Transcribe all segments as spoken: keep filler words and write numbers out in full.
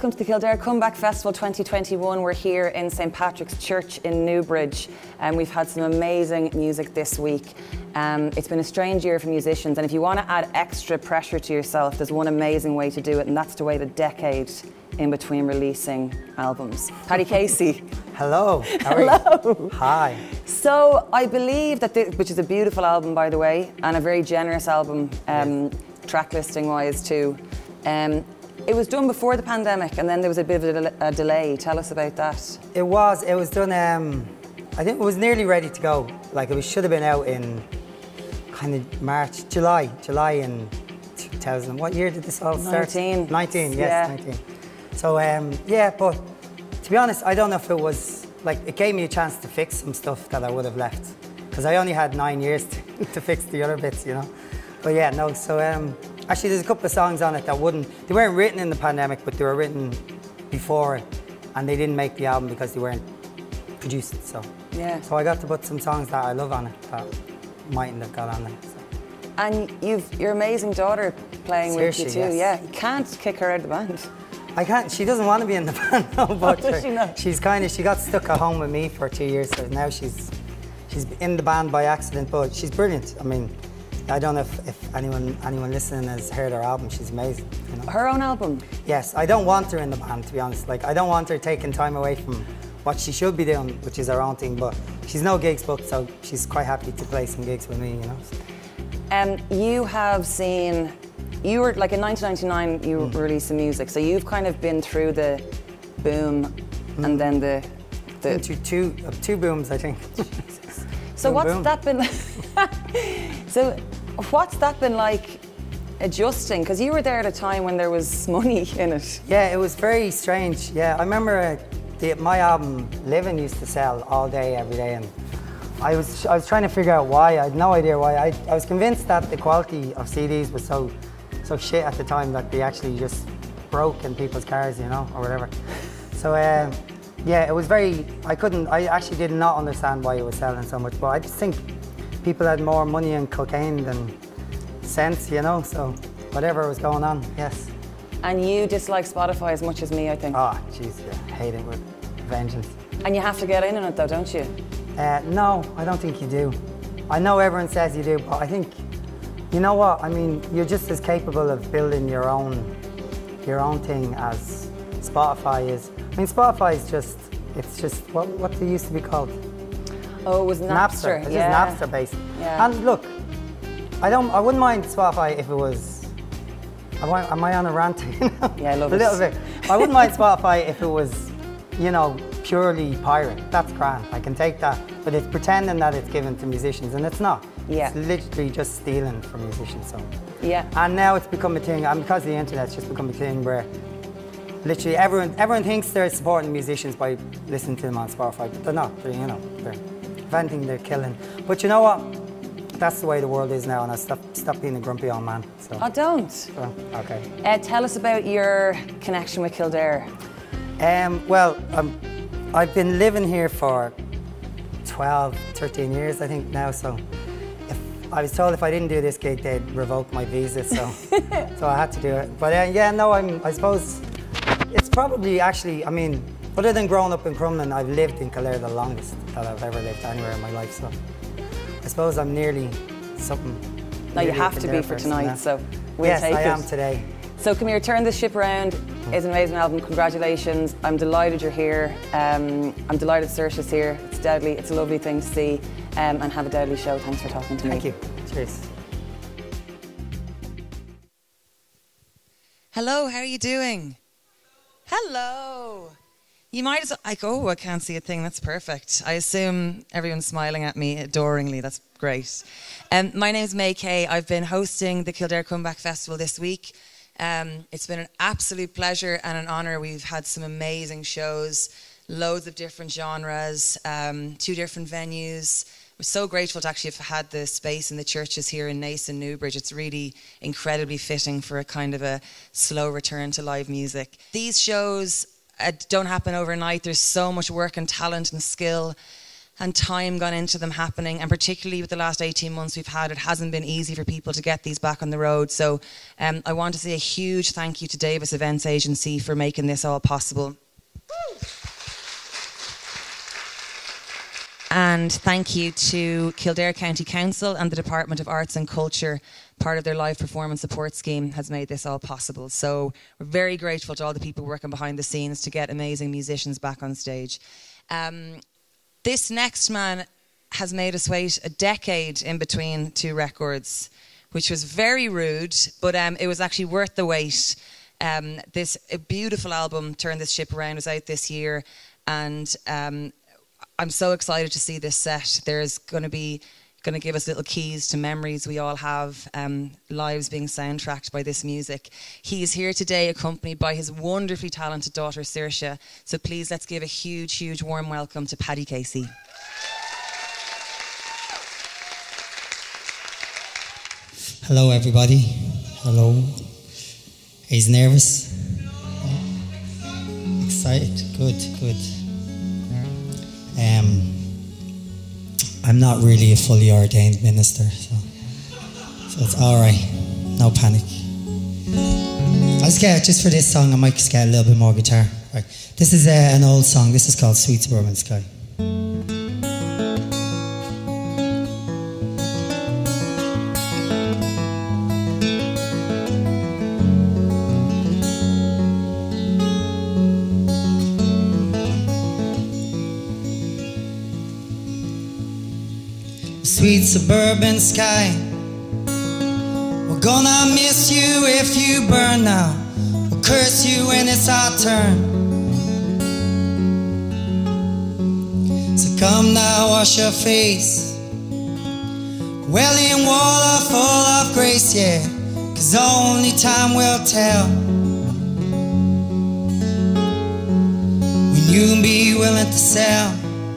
welcome to the Kildare Comeback Festival twenty twenty-one. We're here in Saint Patrick's Church in Newbridge, and we've had some amazing music this week. Um, it's been a strange year for musicians, and if you want to add extra pressure to yourself, there's one amazing way to do it, and that's to wait a decade in between releasing albums. Paddy Casey. Hello. How are Hello. you? Hi. So I believe that, this, which is a beautiful album, by the way, and a very generous album, um, yes. track listing wise too. Um, It was done before the pandemic, and then there was a bit of a, a delay. Tell us about that. It was. It was done. Um, I think it was nearly ready to go. Like it was, should have been out in kind of March, July, July in two thousand. What year did this all start? Nineteen. Nineteen. Yes, yeah. nineteen. So um, yeah, but to be honest, I don't know if it was like it gave me a chance to fix some stuff that I would have left, because I only had nine years to, to fix the other bits, you know. But yeah, no. So. Um, Actually, there's a couple of songs on it that wouldn't, they weren't written in the pandemic, but they were written before, and they didn't make the album because they weren't produced, so. Yeah. So I got to put some songs that I love on it that mightn't have got on there, so. And you've your amazing daughter playing Saoirse, with you too, yes. yeah. You can't kick her out of the band. I can't, she doesn't want to be in the band, no, but oh, does she not? she's kind of, she got stuck at home with me for two years, so now she's, she's in the band by accident, but she's brilliant. I mean, I don't know if, if anyone anyone listening has heard her album. She's amazing. You know? Her own album? Yes. I don't want her in the band, to be honest. Like, I don't want her taking time away from what she should be doing, which is her own thing. But she's no gigs booked, so she's quite happy to play some gigs with me, you know. Um, you have seen, you were, like in nineteen ninety-nine, you mm. released some music. So you've kind of been through the boom mm. and then the... the Into two, uh, two booms, I think. So boom, what's boom. that been like? So what's that been like adjusting? Because you were there at a time when there was money in it. Yeah, it was very strange. Yeah, I remember uh, the, my album Living used to sell all day, every day, and I was I was trying to figure out why. I had no idea why. I, I was convinced that the quality of C Ds was so so shit at the time that they actually just broke in people's cars, you know, or whatever. So um, yeah, it was very. I couldn't. I actually did not understand why it was selling so much, but I just think people had more money and cocaine than sense, you know, so whatever was going on, yes. And you dislike Spotify as much as me, I think. Oh, jeez, yeah, I hate it with vengeance. And you have to get in on it though, don't you? Uh, no, I don't think you do. I know everyone says you do, but I think, you know what, I mean, you're just as capable of building your own, your own thing as Spotify is. I mean, Spotify is just, it's just, what, what they used to be called? Oh, it was Napster. Napster. It's yeah. just Napster based. Yeah. And look, I don't. I wouldn't mind Spotify if it was. Am I, am I on a rant? You know? Yeah, I love a it. A little bit. I wouldn't mind Spotify if it was, you know, purely pirate. That's grand. I can take that. But it's pretending that it's given to musicians, and it's not. Yeah. It's literally just stealing from musicians. So. Yeah. And now it's become a thing, and because of the internet, it's just become a thing where literally everyone everyone thinks they're supporting musicians by listening to them on Spotify, but they're not. They're, you know, they're. If anything, they're killing. But you know what? That's the way the world is now, and I stop stop being a grumpy old man. So. Oh, don't. So, okay. Uh, tell us about your connection with Kildare. Um, well, um, I've been living here for twelve, thirteen years, I think now. So, if I was told if I didn't do this gig, they'd revoke my visa. So, so I had to do it. But uh, yeah, no, I'm. I suppose it's probably actually. I mean. Other than growing up in Crumlin, I've lived in Kildare the longest that I've ever lived anywhere in my life, so I suppose I'm nearly something. No, you have to be for tonight, so we'll yes, take it. Yes, I am today. So come here, turn this ship around. It's an amazing album, congratulations. I'm delighted you're here. Um, I'm delighted Saoirse's here. It's deadly, it's a lovely thing to see, um, and have a deadly show. Thanks for talking to Thank me. Thank you, cheers. Hello, how are you doing? Hello. You might as well, like, oh, I can't see a thing. That's perfect. I assume everyone's smiling at me adoringly. That's great. Um, my name is May Kay. I've been hosting the Kildare Comeback Festival this week. Um, it's been an absolute pleasure and an honour. We've had some amazing shows, loads of different genres, um, two different venues. We're so grateful to actually have had the space in the churches here in Naas and Newbridge. It's really incredibly fitting for a kind of a slow return to live music. These shows uh, don't happen overnight. There's so much work and talent and skill and time gone into them happening, and particularly with the last eighteen months we've had, it hasn't been easy for people to get these back on the road. So um, I want to say a huge thank you to Davis Events Agency for making this all possible. And thank you to Kildare County Council and the Department of Arts and Culture. Part of their live performance support scheme has made this all possible. So we're very grateful to all the people working behind the scenes to get amazing musicians back on stage. Um, this next man has made us wait a decade in between two records, which was very rude, but um, it was actually worth the wait. Um, this a beautiful album, Turn This Ship Around, was out this year, and um, I'm so excited to see this set. There's going to be going to give us little keys to memories we all have, um, lives being soundtracked by this music. He is here today accompanied by his wonderfully talented daughter Saoirse. So please let's give a huge, huge warm welcome to Paddy Casey. Hello everybody. Hello. He's nervous. Excited. Good, good. Um, I'm not really a fully ordained minister, so, so it's all right. No panic. I'll just get, just for this song, I might just get a little bit more guitar. Right. This is uh, an old song. This is called Sweet Suburban Sky. Sweet suburban sky, we're gonna miss you if you burn now. We'll curse you when it's our turn. So come now, wash your face, welling water full of grace, yeah, 'cause only time will tell when you be willing to sell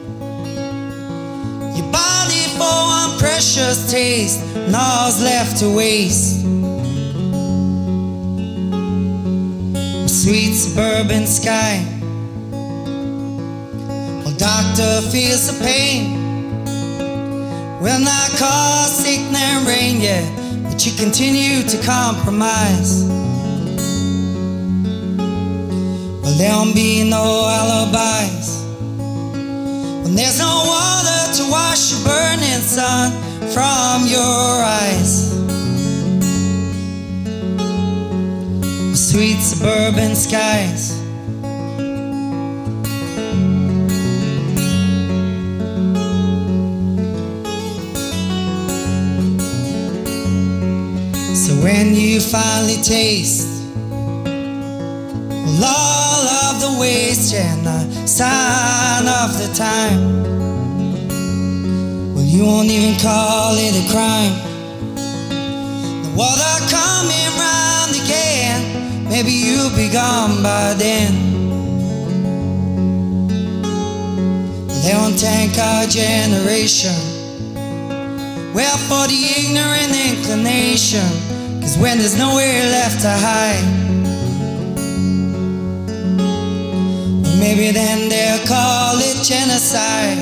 your body for one precious taste, and all's left to waste. Sweet suburban sky, well, doctor feels the pain, will not cause sickness and rain, yeah, but you continue to compromise. Well, there'll be no alibis when there's no water to wash the burning sun from your eyes. Sweet suburban skies, so when you finally taste all of the waste and the sign of the time, well, you won't even call it a crime. The water coming round again, maybe you'll be gone by then. They won't thank our generation, well, for the ignorant inclination, 'cause when there's nowhere left to hide, maybe then they'll call it genocide.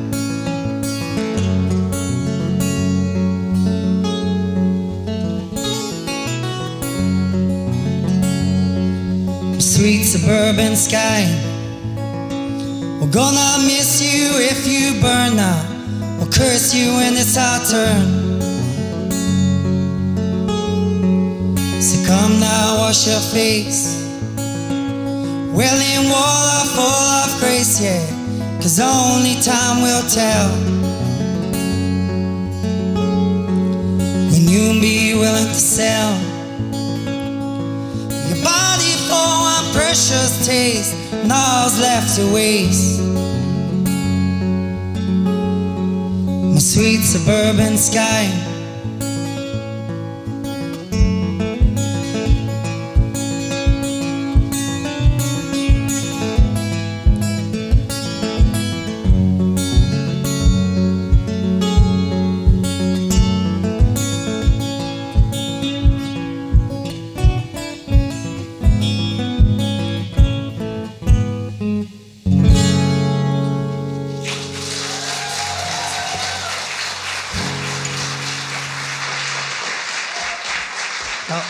Sweet suburban sky, we're gonna miss you if you burn now. We'll curse you when it's our turn. So come now, wash your face, welling water full of grace, yeah, 'cause only time will tell when you'll be willing to sell your body for one precious taste, and all's left to waste. My sweet suburban sky,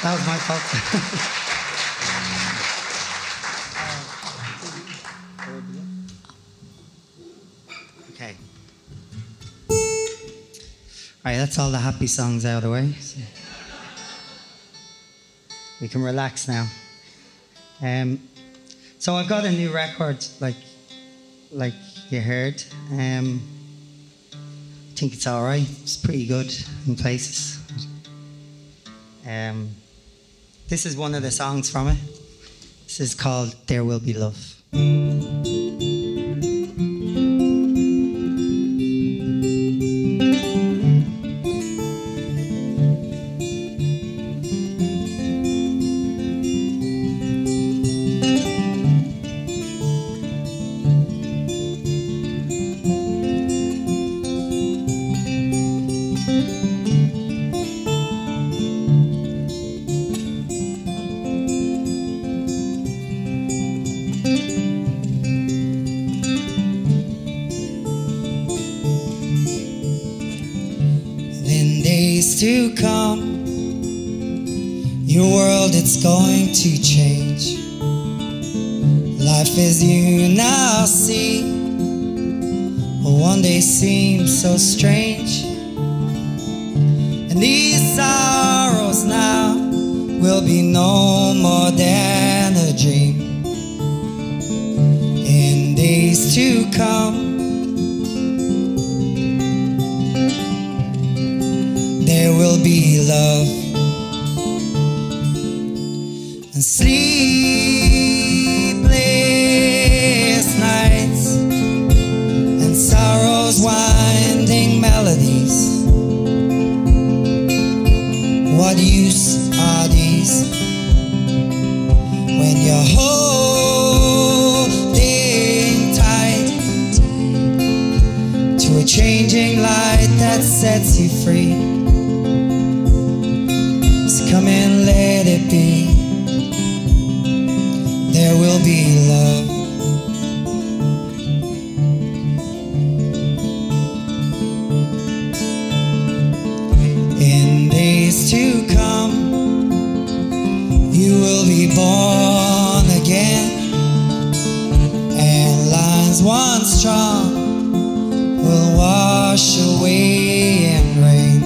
that was my fault. Okay. All right, that's all the happy songs out of the way. So we can relax now. Um, so I've got a new record, like, like you heard. Um, I think it's all right. It's pretty good in places. Um, this is one of the songs from it. This is called "There Will Be Love." To come, your world, it's going to change. Life as you now see will one day seem so strange, and these sorrows now will be no more than a dream. In days to come, there will be love and sleepless nights and sorrow's winding melodies. What use are these when you're holding tight to a changing light that sets you free? Come and let it be. There will be love. In days to come, you will be born again, and lines once strong will wash away in rain.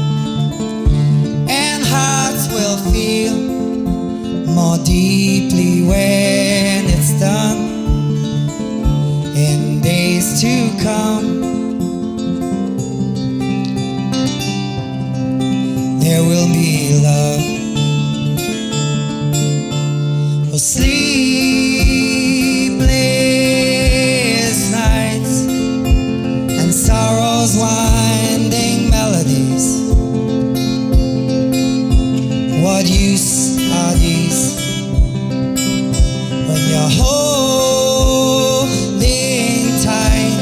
Will feel more deeply when it's done. In days to come, there will be love. Oh, sleepless nights and sorrow's winding melodies. What use are these when you're holding tight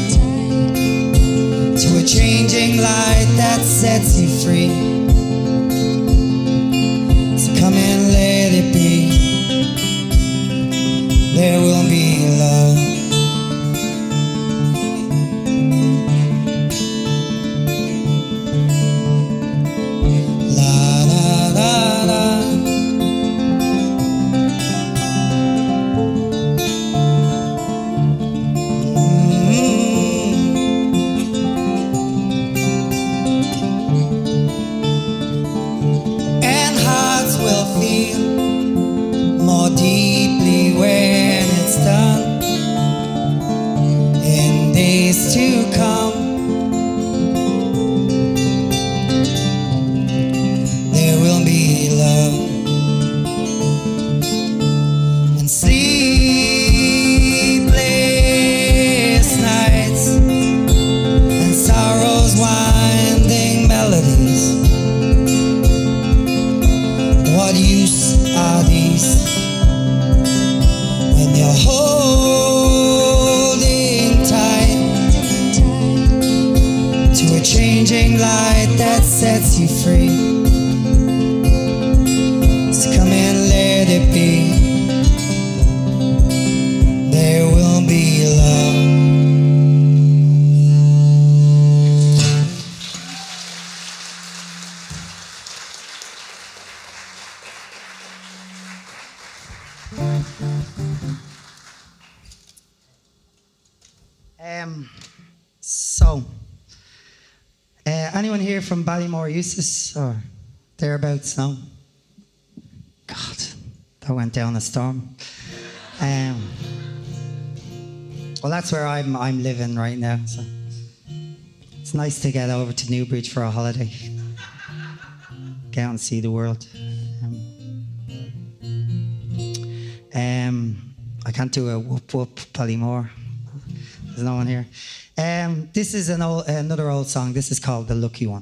to a changing light that sets you free? So come and let it be. There will be love. To come, there will be love and sleepless nights and sorrow's winding melodies. What use are these when you're holding tight to a changing light that sets you free? So come and let it be. There will be love. Um, so, uh, anyone here from Ballymore Eustace or thereabouts? No? God, that went down a storm. Um, well, that's where I'm, I'm living right now. So it's nice to get over to Newbridge for a holiday. Get out and see the world. Um, um, I can't do a whoop whoop Ballymore. There's no one here. Um, this is an old, another old song. This is called The Lucky One.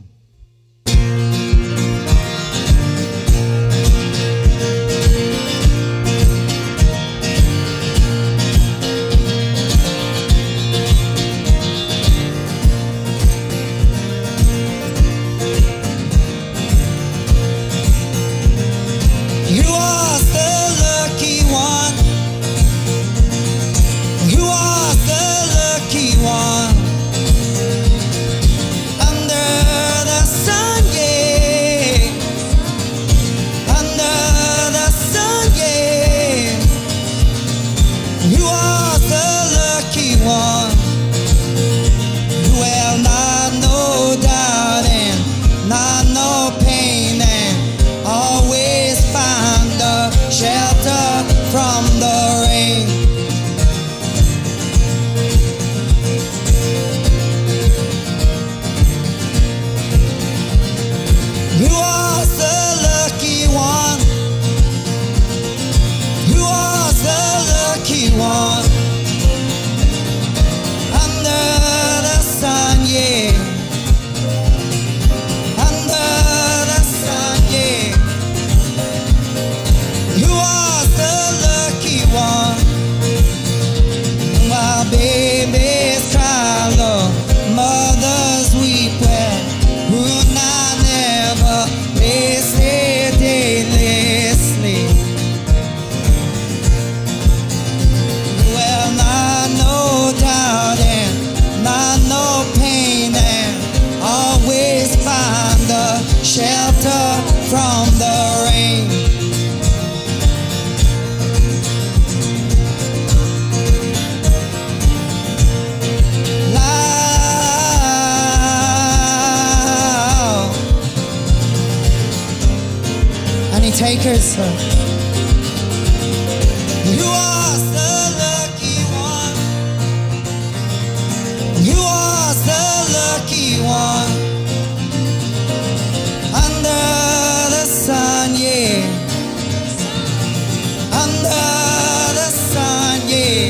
Takers. You are the lucky one. You are the lucky one. Under the sun, yeah. Under the sun, yeah.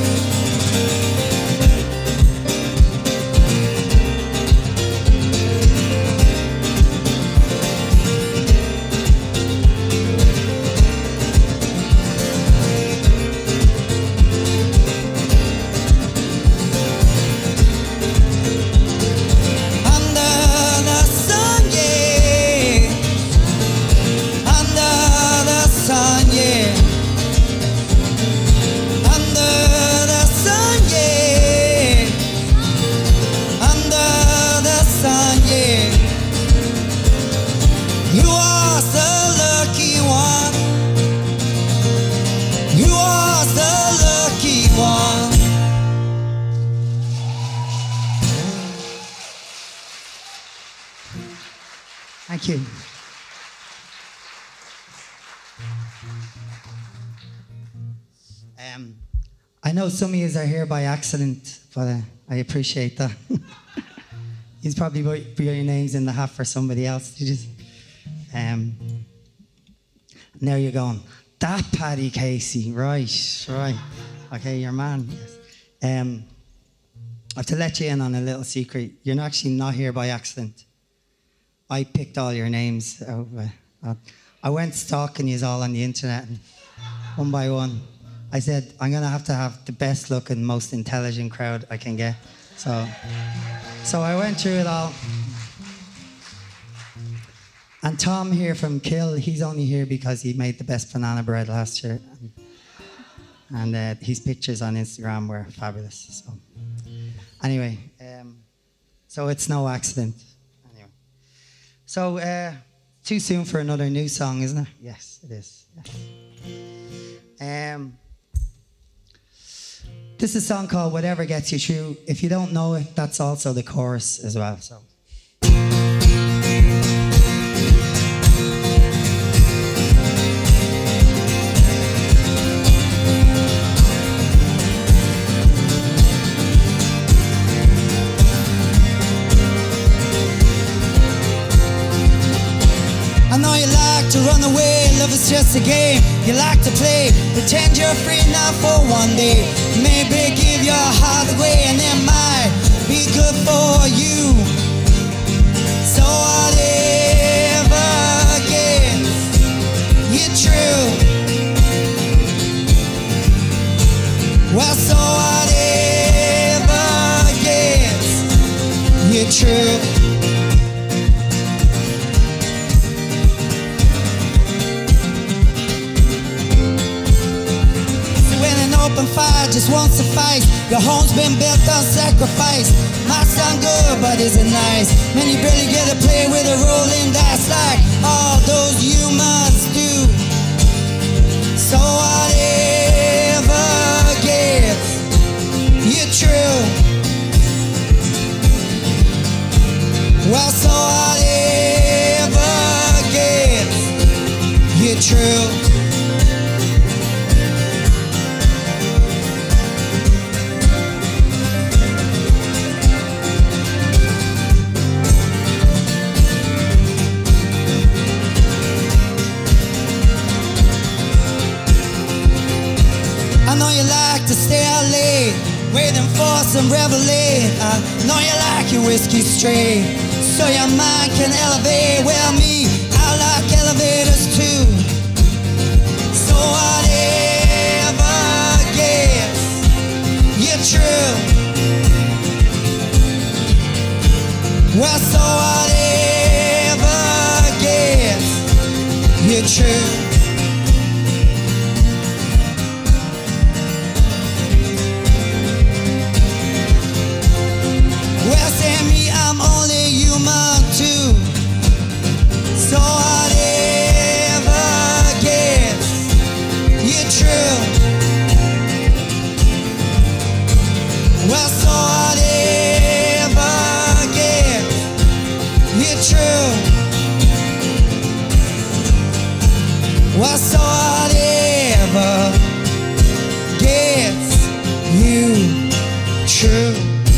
Thank you. Um, I know some of you are here by accident, but uh, I appreciate that. You probably put your names in the hat for somebody else. You just, um, now you're going, that Paddy Casey, right, right. Okay, your man. Yes. Um, I have to let you in on a little secret. You're actually not here by accident. I picked all your names out. Uh, I went stalking you all on the internet, and one by one, I said, I'm going to have to have the best looking, most intelligent crowd I can get. So, so I went through it all. And Tom here from Kill, he's only here because he made the best banana bread last year. And uh, his pictures on Instagram were fabulous. So, anyway, um, so it's no accident. So, uh, too soon for another new song, isn't it? Yes, it is. Yes. Um, This is a song called Whatever Gets You Through. If you don't know it, that's also the chorus as well. So. I know you like to run away, love is just a game. You like to play, pretend you're free now for one day. Maybe give your heart away and it might be good for you. So whatever gets you true, well, so whatever gets you true. Open fire just won't suffice. Your home's been built on sacrifice. Might sound good, but is it nice? Man, you barely get to play with a rolling dice like all those humans do. So whatever gets you true, well, so whatever gets you true. I know you like to stay out late, waiting for some revelation. I know you like your whiskey straight, so your mind can elevate. Well, me, I like elevators too. So whatever gets you true, well, so whatever gets you true. Well, say me, I'm only human too. So whatever gets you true, well, so whatever gets you true, well, so whatever gets you true.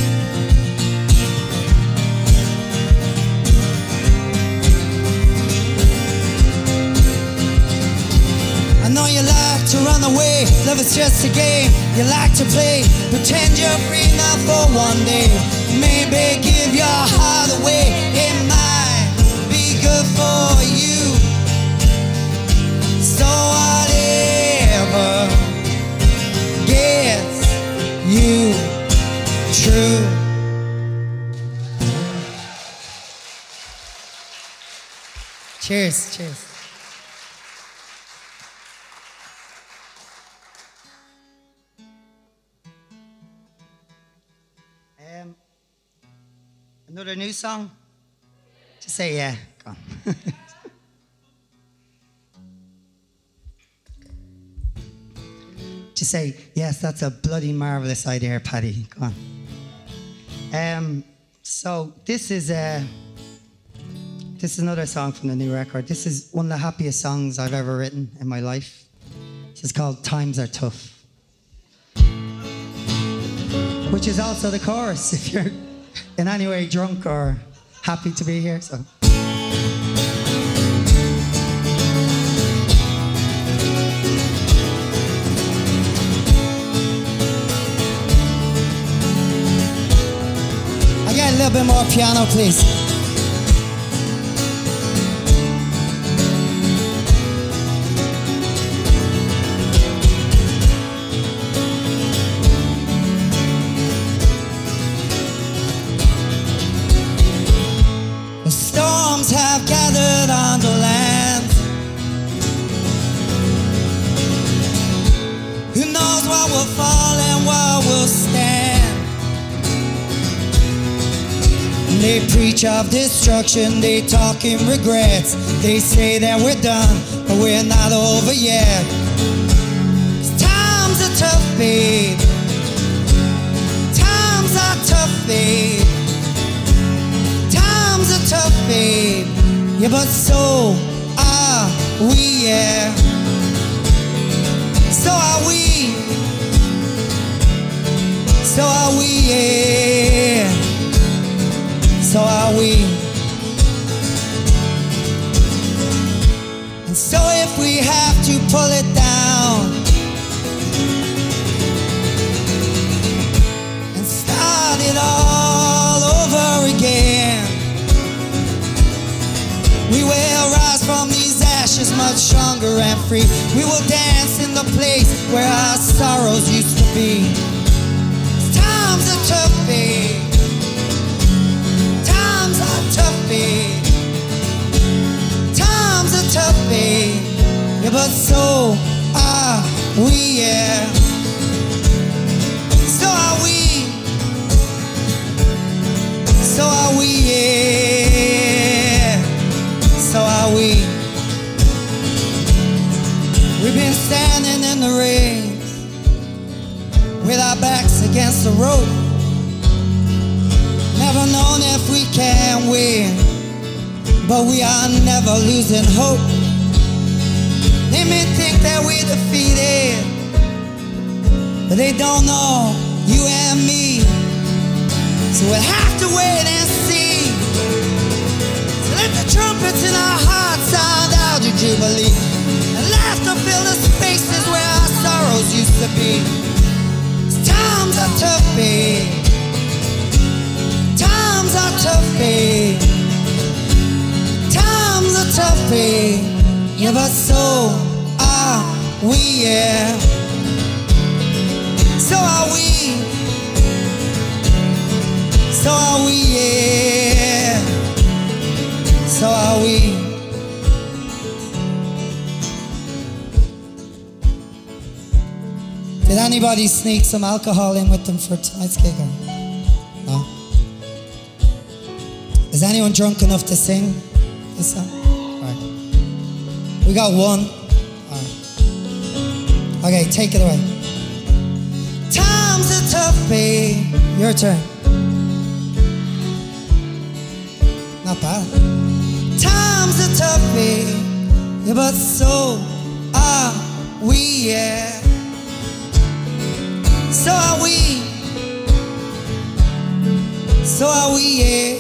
I know you like to run away, love is just a game. You like to play, pretend you're free now for one day. Maybe give your heart away, it might be good for you. So whatever gets you true. Cheers, cheers. Um, another new song? Just say yeah. Go on. Just say, yes, that's a bloody marvellous idea, Paddy. Go on. Um, so this is uh, this is another song from the new record. This is one of the happiest songs I've ever written in my life. This is called Times Are Tough, which is also the chorus if you're in any way drunk or happy to be here. So. I got a little bit more piano, please. Have gathered on the land. Who knows what will fall and what will stand? They preach of destruction, they talk in regrets. They say that we're done, but we're not over yet. 'Cause times are tough, babe. Yeah, but so are we, yeah. So are we. So are we, yeah. So are we. And so if we have to pull it down and start it all over again, we will rise from these ashes much stronger and free. We will dance in the place where our sorrows used to be. Times are tough, babe. Times are tough, babe. Times are tough, babe. Yeah, but so are we, yeah. So are we. So are we, yeah. So are we. We've been standing in the rain with our backs against the rope, never known if we can win, but we are never losing hope. They may think that we're defeated, but they don't know you and me. So we'll have to wait and see. So let the trumpets in our hearts sound out your jubilee, and laughter fill the spaces where our sorrows used to be. Times are tough, babe. Times are tough, babe. Times are tough, babe. Yeah, but so are we, yeah. So are we. So are we, yeah. So are we. Did anybody sneak some alcohol in with them for tonight's gig? No? Is anyone drunk enough to sing this song? All right. We got one. All right. Okay, take it away. Times are tough, babe. Your turn. Not bad. Times are tough, babe. Yeah, but so are we, yeah. So are we. So are we, yeah.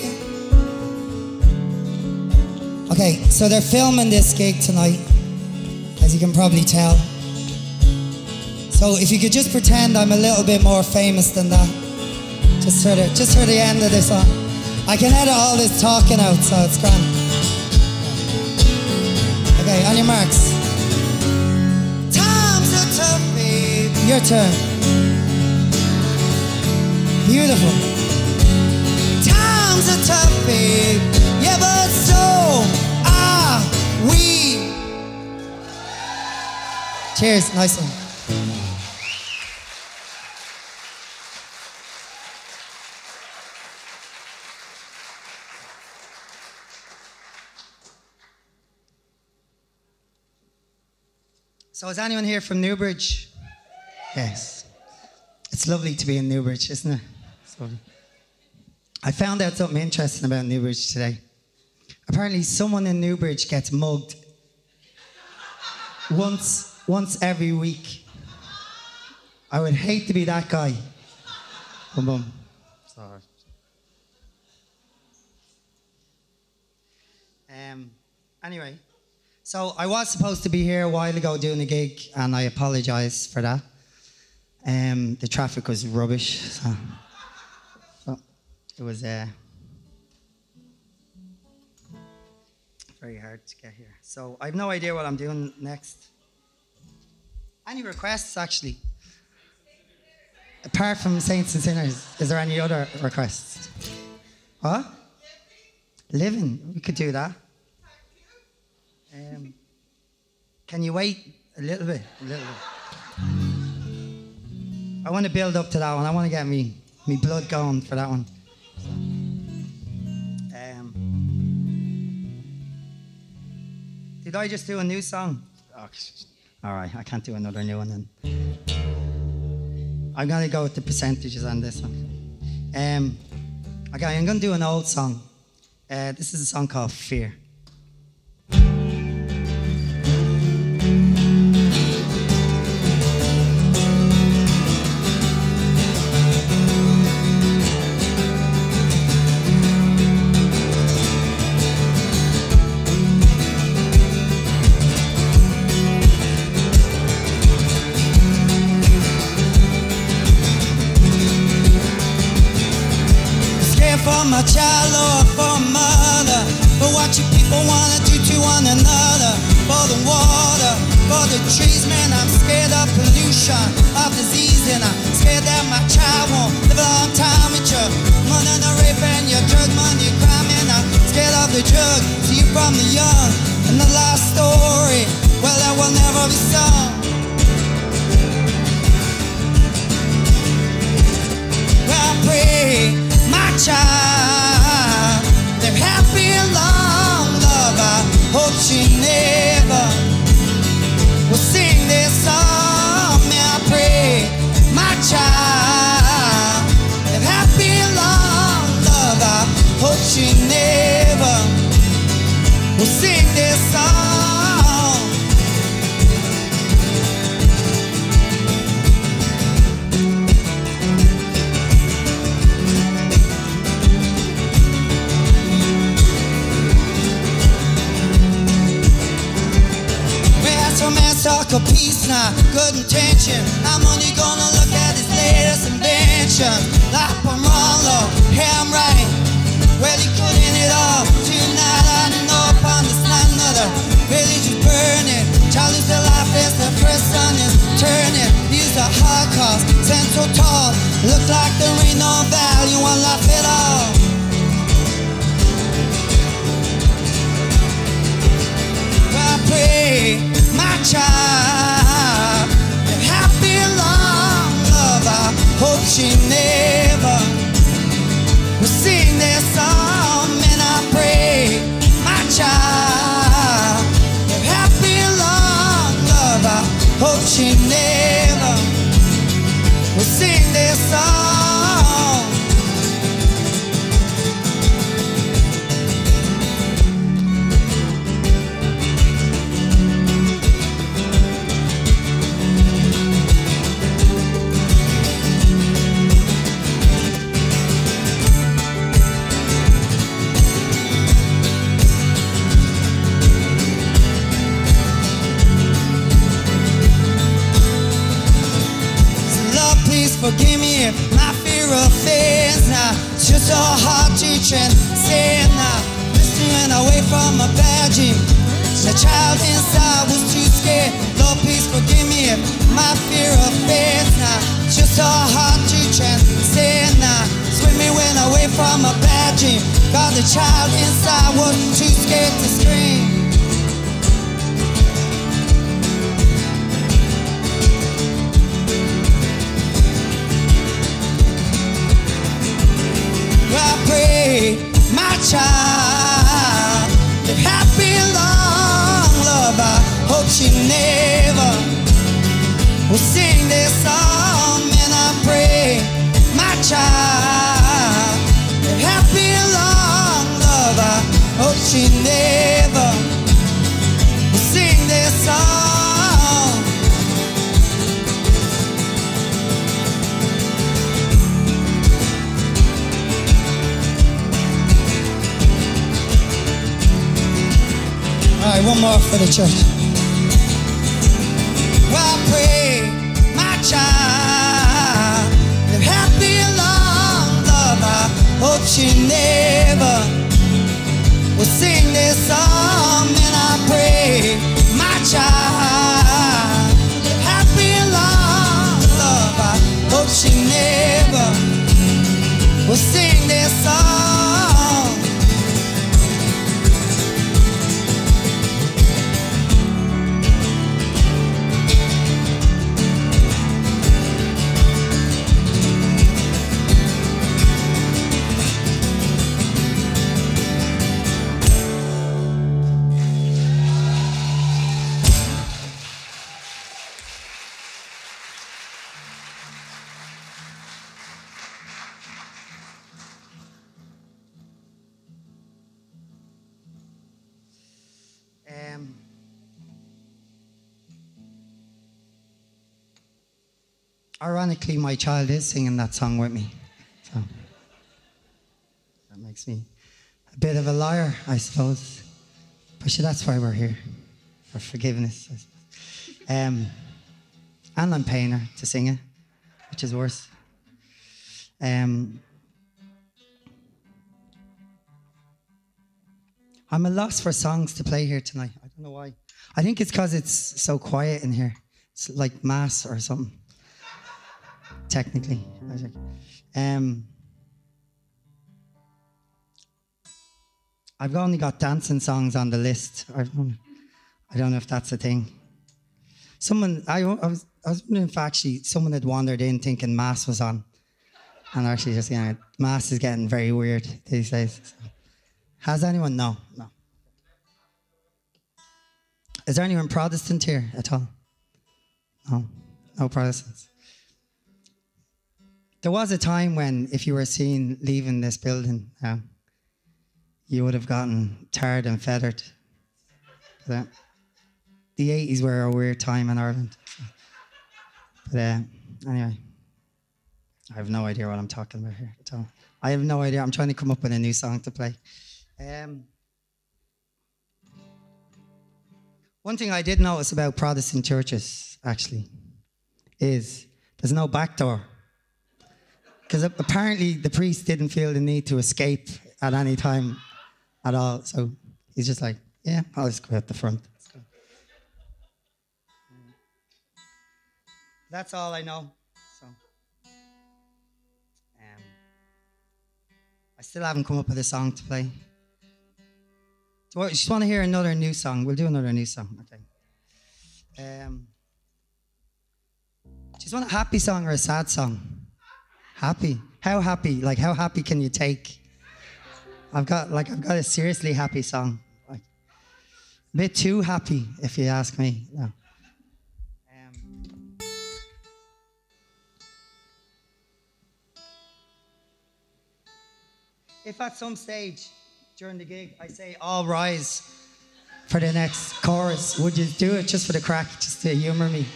Okay, so they're filming this gig tonight, as you can probably tell. So if you could just pretend I'm a little bit more famous than that, just for the, just for the end of this song. I can edit all this talking out, so it's grand. Okay, on your marks. Times are tough, babe. Your turn. Beautiful. Times are tough, babe. Yeah, but so are we. Cheers, nice one. So is anyone here from Newbridge? Yes. It's lovely to be in Newbridge, isn't it? So, I found out something interesting about Newbridge today. Apparently someone in Newbridge gets mugged once, once every week. I would hate to be that guy. Boom, boom. Sorry. Um, anyway, so I was supposed to be here a while ago doing a gig, and I apologise for that. Um, the traffic was rubbish, so, so it was uh, very hard to get here. So I have no idea what I'm doing next. Any requests, actually? Apart from Saints and Sinners, is there any other requests? What? Living, we could do that. Um, can you wait a little bit? A little bit. I want to build up to that one. I want to get me, me blood going for that one. Um, did I just do a new song? Oh, all right, I can't do another new one then. I'm going to go with the percentages on this one. Um, okay, I'm going to do an old song. Uh, this is a song called Fear. for my child or for a mother, for what you people wanna do to one another, for the water, for the trees, man, I'm scared of pollution, of disease, and I'm scared that my child won't live a long time with your money and rape and your drug money, crime, and I'm scared of the drug, see you from the young, and the last story, well, that will never be sung. I pray my child live happy and long, love. I hope she never will sing this song. May I pray my child live happy and long, love. I hope she never will sing this song. Talk of peace now, good intention. I'm only gonna look at his latest invention. Like I'm wrong, Lord, hey, I'm right. Well, he could end it all tonight. I know upon this night another village is burning. Child is alive as the first sun is turning. These are hard cars, stand so tall. Look like there ain't no value on life at all. I pray my child live happy and long, love. I hope she never will sing this song. And I pray my child live happy and long, love. I hope she never will sing this song. Forgive me if my fear offends now. It's just so hard to transcend now. Listening away from a bad dream. The child inside was too scared. Lord, please forgive me if my fear offends now. It's just so hard to transcend now. Swimming went away from a bad dream. God, the child inside was too scared to scream. I pray my child live happy and long, love. I hope she never will sing this song. And I pray my child live happy and long, love. I hope she never will sing this song. All right, one more for the church. Well, I pray my child live happy and long, love. I hope she never will sing this song. And I pray my child live happy and long, love. I hope she never will sing this song. Um, ironically, my child is singing that song with me, so that makes me a bit of a liar, I suppose. But sure, that's why we're here, for forgiveness, I suppose. Um, and I'm paying her to sing it, which is worse. Um, I'm a loss for songs to play here tonight. I don't know why. I think it's because it's so quiet in here. It's like mass or something. Technically. I think. Um, I've only got dancing songs on the list. I don't, I don't know if that's a thing. Someone, I, I was, I was wondering if actually someone had wandered in thinking Mass was on, and actually just, you know, Mass is getting very weird these days. So. Has anyone? No, no. Is there anyone Protestant here at all? No, no Protestants. There was a time when, if you were seen leaving this building, uh, you would have gotten tarred and feathered. But, uh, the eighties were a weird time in Ireland. So. But uh, anyway, I have no idea what I'm talking about here at all. I have no idea. I'm trying to come up with a new song to play. Um, one thing I did notice about Protestant churches, actually, is there's no back door. Because apparently the priest didn't feel the need to escape at any time at all. So he's just like, yeah, I'll just go out the front. That's all I know. So, um, I still haven't come up with a song to play. Do you just want to hear another new song? We'll do another new song. Okay. Um, do you just want a happy song or a sad song? Happy. How happy? Like, how happy can you take? I've got like I've got a seriously happy song. Like, a bit too happy, if you ask me. No. If at some stage during the gig I say all rise for the next chorus, would you do it just for the crack, just to humour me?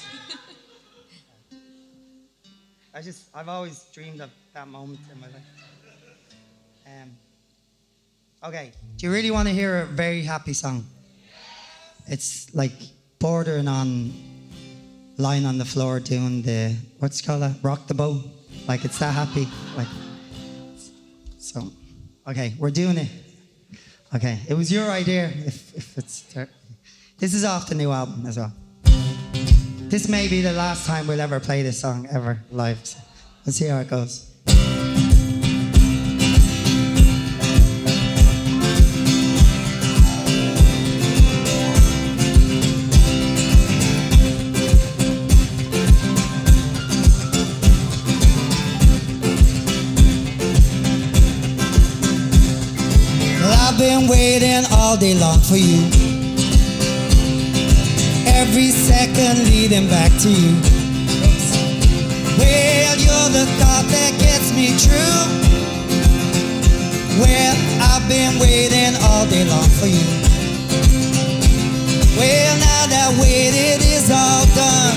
I just, I've always dreamed of that moment in my life. Um, okay, do you really want to hear a very happy song? It's like bordering on lying on the floor doing the, what's it called, that? Rock the boat. Like, it's that happy. Like. So, okay, we're doing it. Okay, it was your idea. If, if it's this is off the new album as well. This may be the last time we'll ever play this song ever live. So let's see how it goes. I've been waiting all day long for you. Every second leading back to you. Well, you're the thought that gets me true. Well, I've been waiting all day long for you. Well, now that waiting is all done.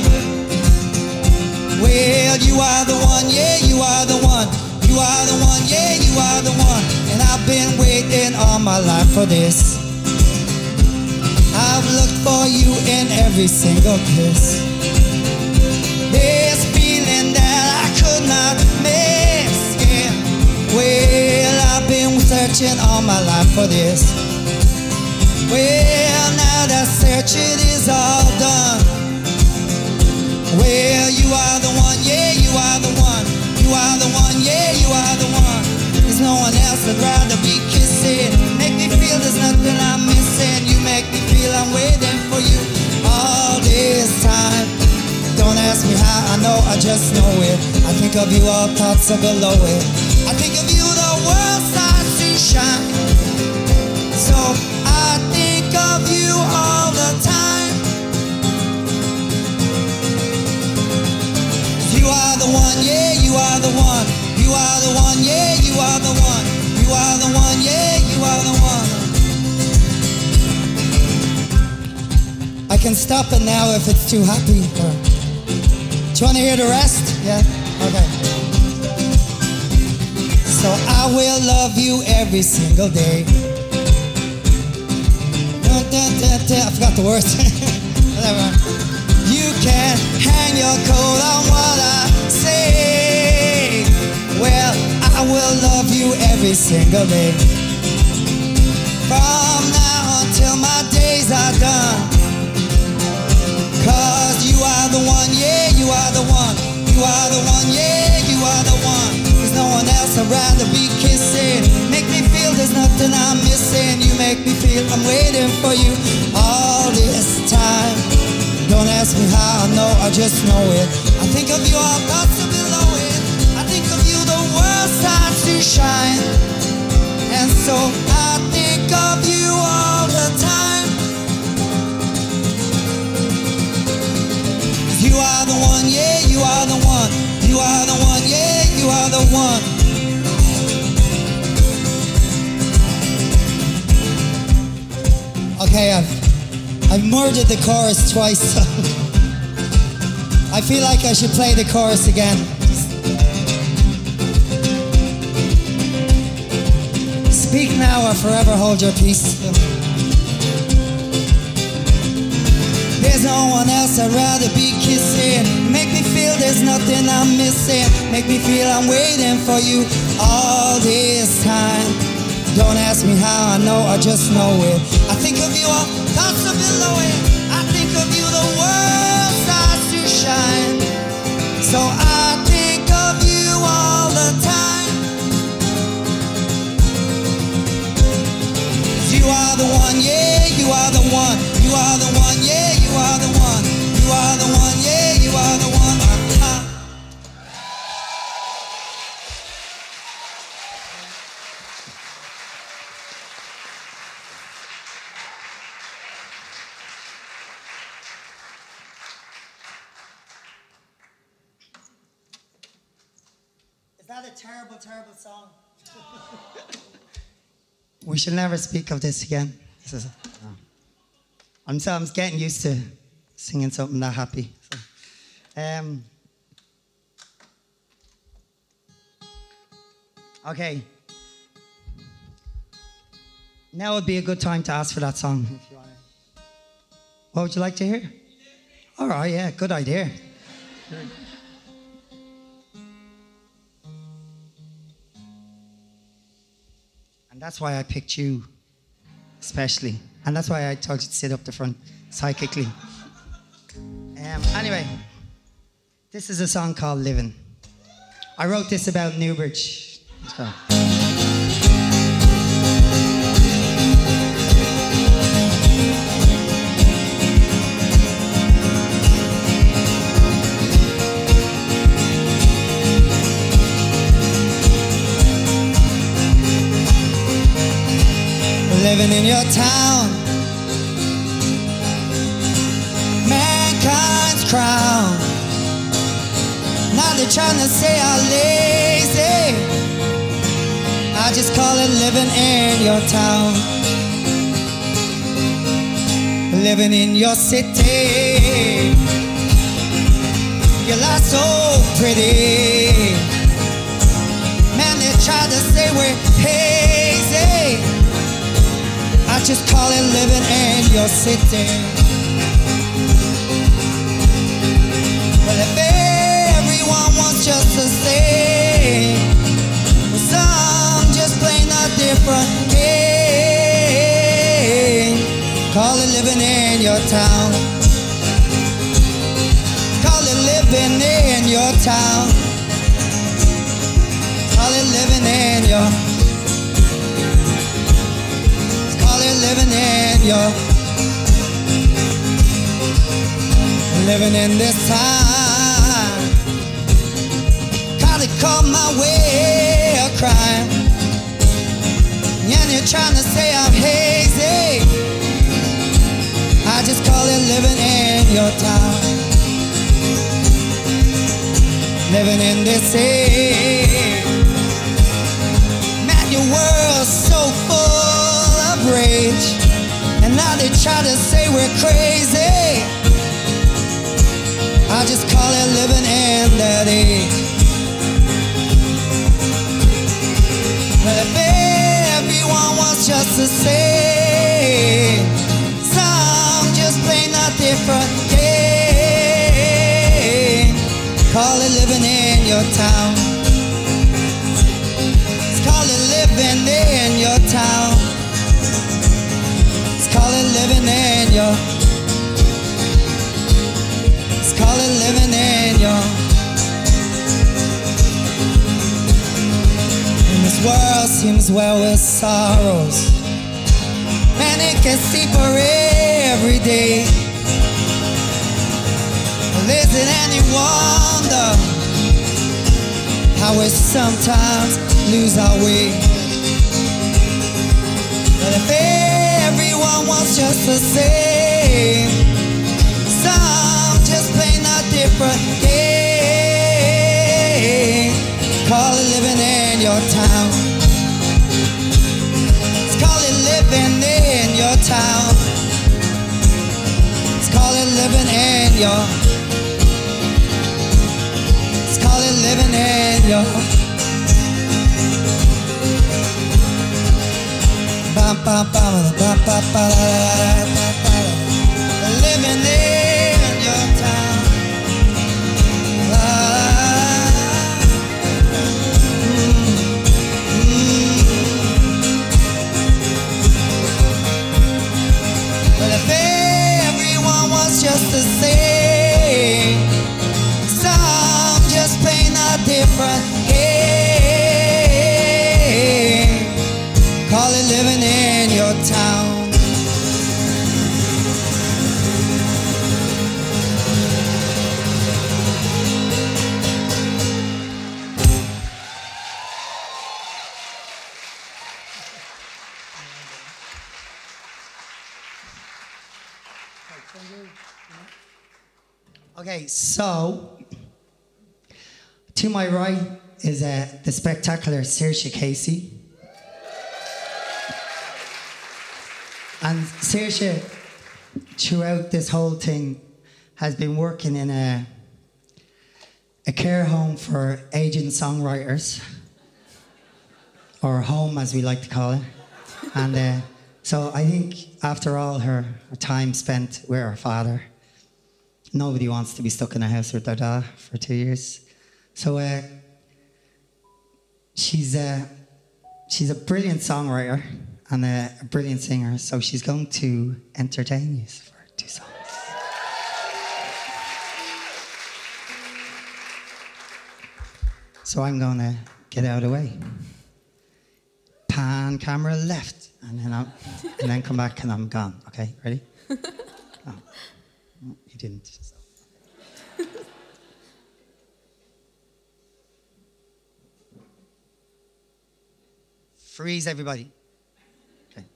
Well, you are the one, yeah, you are the one. You are the one, yeah, you are the one. And I've been waiting all my life for this. I've looked for you in every single kiss. This feeling that I could not miss, yeah. Well, I've been searching all my life for this. Well, now that searching is all done. Well, you are the one, yeah, you are the one. You are the one, yeah, you are the one. There's no one else I'd rather be kissing. Make me feel there's nothing I'm missing. You make me feel I'm waiting for you all this time. Don't ask me how, I know, I just know it. I think of you, all thoughts are below it. I think of you, the world starts to shine. So I think of you all the time. You are the one, yeah, you are the one. You are the one, yeah, you are the one. You are the one, yeah, you are the one. I can stop it now if it's too happy. Or, do you want to hear the rest? Yeah? Okay. So I will love you every single day. I forgot the words. Whatever. You can hang your coat on what I say. Well, I will love you every single day. from now until my days are done. Cause you are the one, yeah, you are the one. You are the one, yeah, you are the one. There's no one else I'd rather be kissing. Make me feel there's nothing I'm missing. You make me feel I'm waiting for you all this time. Don't ask me how I know, I just know it. I think of you, all thoughts are below it. I think of you, the world starts to shine. And so I think of you all the time. You are the one, yeah, you are the one. You are the one, yeah, you are the one. Okay, I've, I've murdered the chorus twice, so I feel like I should play the chorus again. Speak now or forever hold your peace. There's no one else I'd rather be kissing. Make me feel there's nothing I'm missing. Make me feel I'm waiting for you all this time. Don't ask me how I know, I just know it. I think of you, all thoughts are below it. I think of you, the world starts to shine. So I think of you all the time. You are the one, yeah, you are the one. You are the one, yeah, you are the one. You are the one, yeah, you are the one. Uh-huh. Is that a terrible, terrible song? We should never speak of this again. This is, no. I'm, so, I'm getting used to singing something that happy. So, um, okay. Now would be a good time to ask for that song. If you want it. What would you like to hear? All right, yeah, good idea. And that's why I picked you, especially. And that's why I told you to sit up the front, psychically. Um, anyway, this is a song called Living. I wrote this about Newbridge. So. Living in your town, mankind's crown. Now they're trying to say I'm lazy. I just call it living in your town. Living in your city, your life's so pretty. Man, they try to say we're hazy. I just call it living in your city. Well, if everyone wants just the same, well, some just playing a different game. Call it living in your town. Call it living in your town. Call it living in your living in your, living in this time. Call it come my way a crime. And you're trying to say I'm hazy. I just call it living in your town. Living in this age. Man, your world's so full of rage, and now they try to say we're crazy. I just call it living in that age. Well, if everyone wants just the same, some just plain a different game. Call it living in your town. Call it living in your town. world seems well with sorrows, and it gets deeper every day. Is it any wonder how we sometimes lose our way? But if everyone wants just the same, some just playing a different game. Call it living in your town. Let's call it living in your town. Let's call it living in your. Let's call it living in your. Bam bam bam bam bam bam. Living in your town. Just the same, some just playing a different game. Call it living in your town. Okay, so to my right is uh, the spectacular Saoirse Casey. And Saoirse, throughout this whole thing, has been working in a, a care home for aging songwriters, or home as we like to call it. And uh, so I think after all her, her time spent with her father, nobody wants to be stuck in a house with their dad for two years. So uh, she's, uh, she's a brilliant songwriter and a, a brilliant singer, so she's going to entertain you for two songs. So I'm going to get out of the way. Pan camera left, and then, I'm, and then come back and I'm gone. Okay, ready? Oh. He didn't. So. Freeze, everybody. Okay.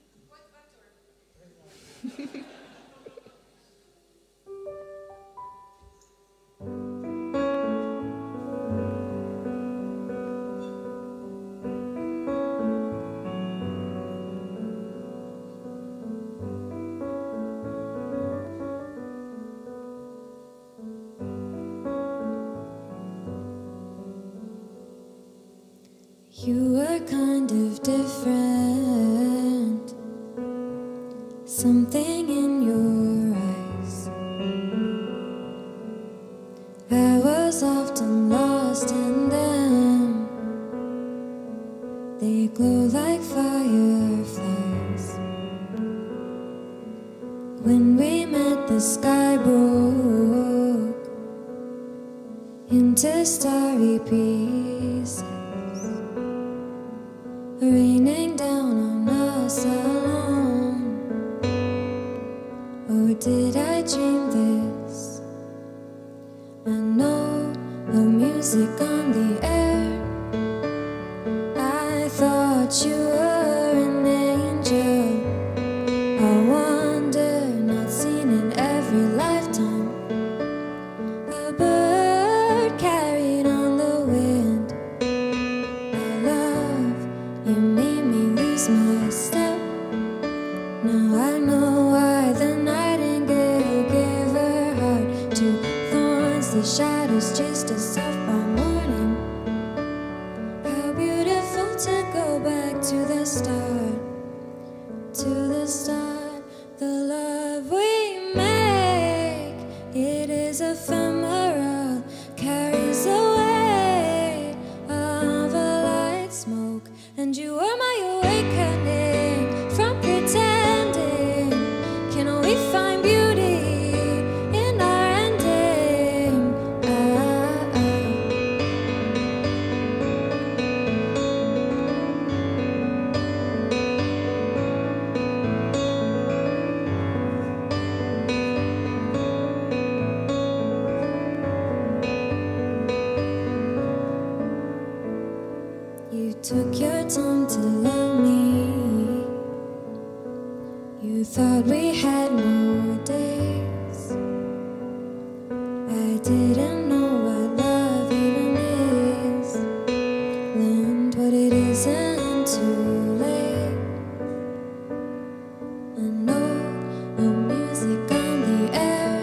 You were kind of different, something in your eyes. I was often lost in them. They glow like fireflies. When we met, the sky broke into starry pieces, raining down on us alone. Or did I dream this? I know the music on the air. I thought you were an angel. I wonder, not seen in every lifetime. A bird carried on the wind. My love, you made me lose my step. Now I know why the nightingale gave her heart to thorns. The shadows chased us off by morning. How beautiful to go back to the start, to the start. The love we make, it is ephemeral, carries a weight of a light smoke. And you are my awakening from pretending. Can we find beauty in our ending? Ah, ah. took your time to love me. You thought we had more days. I didn't know what love even is. Learned what it isn't too late. A note of music on the air.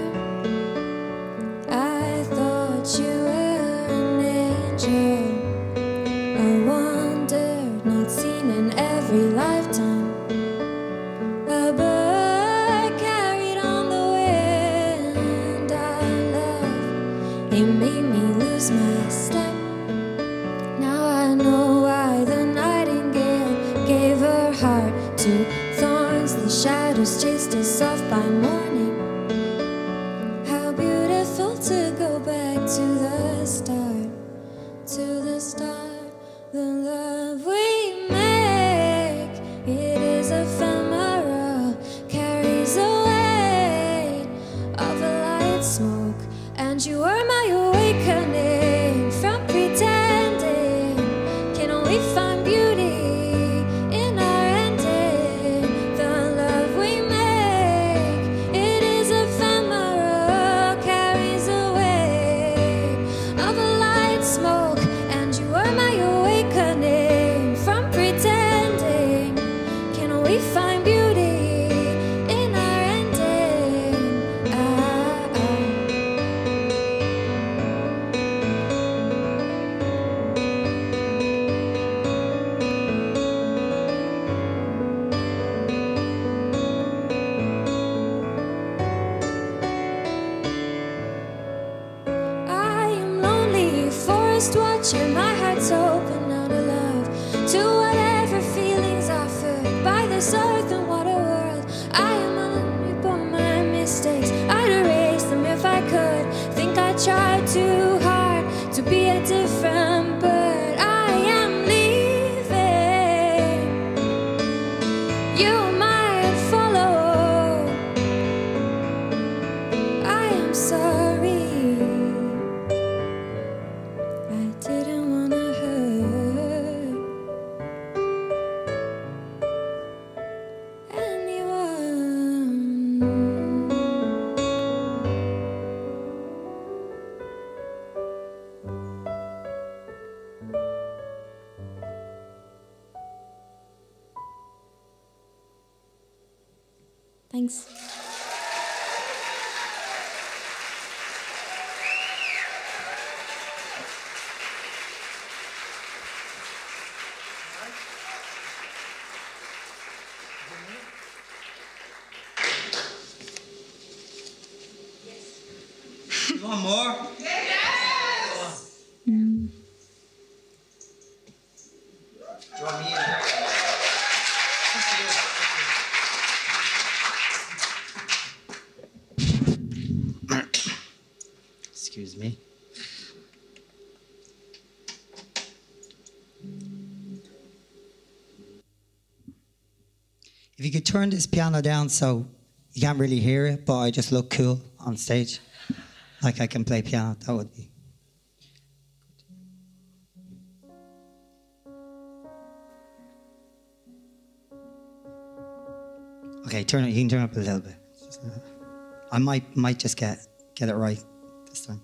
I thought you were an angel. I wondered, not seen in every lifetime. A bird carried on the wind. I love, it made me lose my step. Now I know why the nightingale gave her heart to thorns. The shadows chased us off by morning. How beautiful to go back to the start, to the start. The love we make, it is ephemeral, carries a weight of a light smoke. And you are my awakening from pretending. Can only find beauty in our ending. The love we make, it is ephemeral, carries a weight of a light smoke. And you are my awakening from pretending. Can we find beauty in our ending? Ah, ah. I am lonely, forest watcher, my heart's open now to love, to whatever feelings offered by this earth and water world. I am unreborn, my mistakes, I'd erase them if I could. Think I tried too hard to be a different bird. I am leaving, you might follow. I am sorry, I didn't wanna hurt anyone. Thanks. One more? Yes. Do you want me in? Excuse me. If you could turn this piano down so you can't really hear it, but I just look cool on stage, like I can play piano, that would be. Okay, turn it. You can turn it up a little bit. I might might just get get it right this time.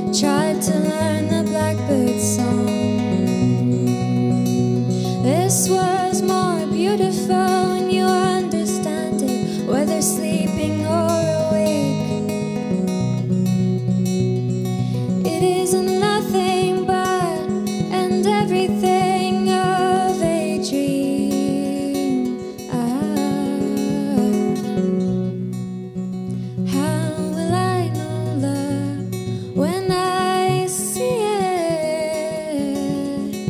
tried to learn the blackbird song. This was more beautiful when you understand it, whether sleeping or awake. It isn't nothing but and everything of a dream. Ah, how will I know love when I see it?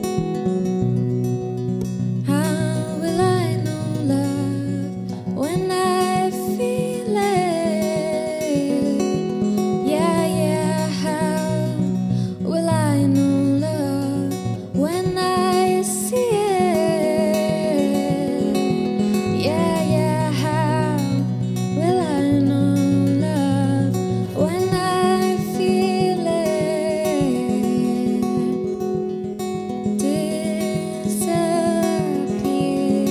How will I know love when I feel it? Yeah, yeah, how will I know love when I see it? Yeah, yeah, how will I know love when I feel it disappear?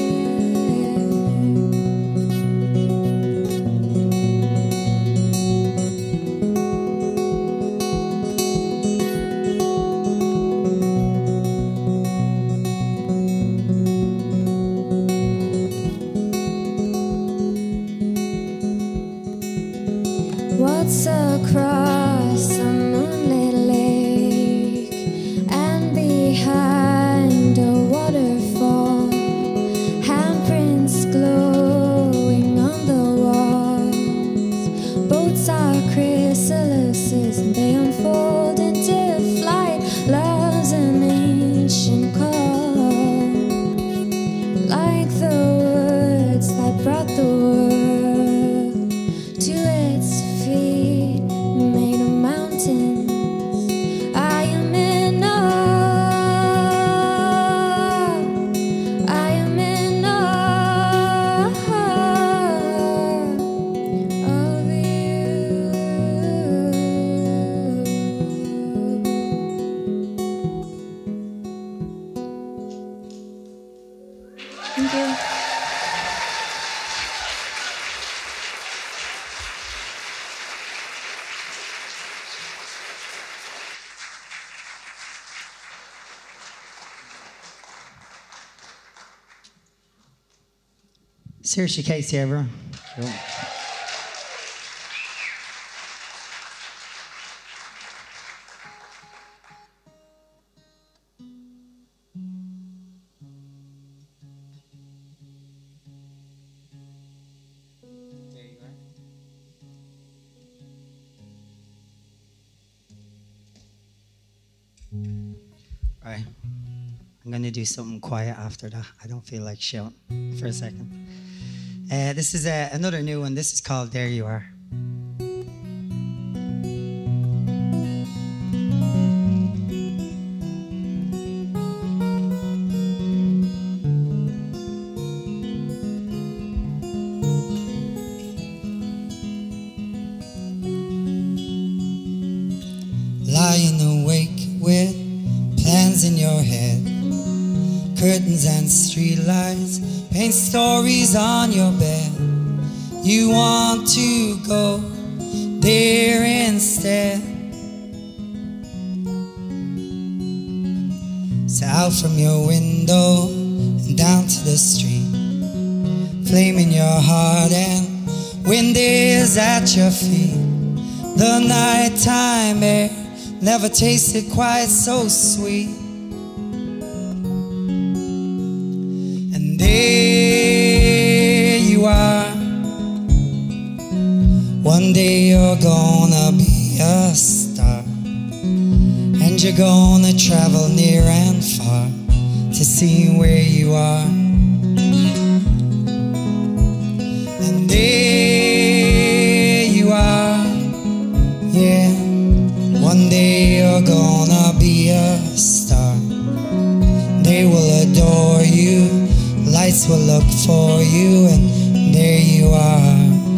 What's across a moonlit lake and behind a waterfall? Handprints glowing on the walls. Boats are chrysalises and they unfold into flight. Love's an ancient call, like the words that brought the world to its feet, made of mountains. I am in awe. I am in awe of you. Thank you. Saoirse Casey, everyone. Right. I'm going to do something quiet after that. I don't feel like shouting for a second. Uh, this is uh, another new one. This is called There You Are. Lying awake with plans in your head, curtains and streetlights, paint stories on your bed. You want to go there instead. So out from your window and down to the street, flame in your heart and wind is at your feet. The nighttime air never tasted quite so sweet. And there you are. One day you're gonna be a star, and you're gonna travel near and far to see where you are. And there you are, yeah. One day you're gonna be a star. They will adore you, lights will look for you, and there you are.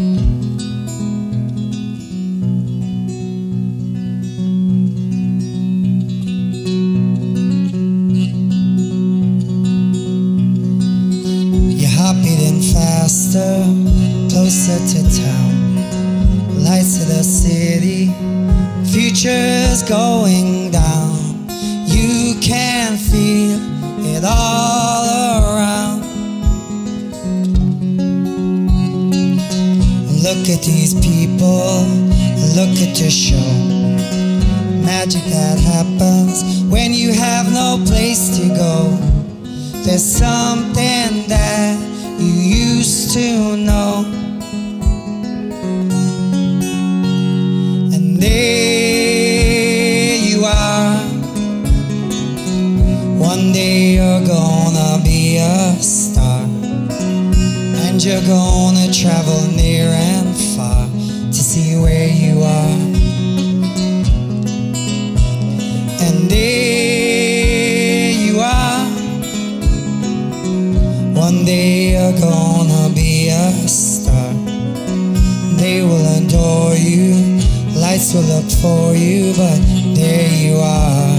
You're hopping faster, closer to town, lights of the city, future temperature's going down. You can feel it all around. Look at these people, look at your show. Magic that happens when you have no place to go. There's something that you used to know. And there you are. One day you're gonna be a star, and you're gonna travel near and far to see where you are. And there you are. One day you're gonna be a star. They will adore you, lights will look for you, but there you are.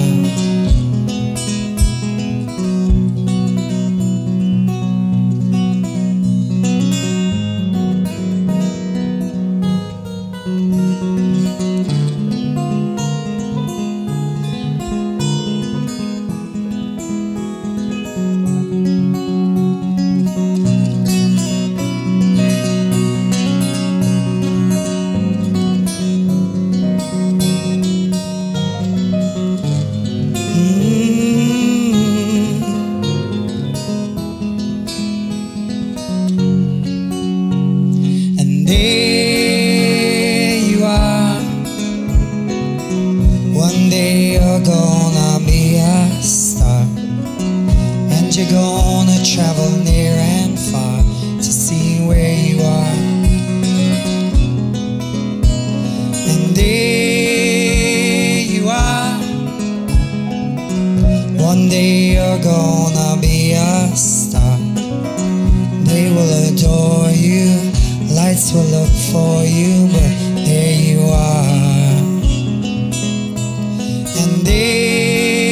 You're gonna travel near and far to see where you are. And there you are. One day you're gonna be a star. They will adore you, lights will look for you, but there you are. And there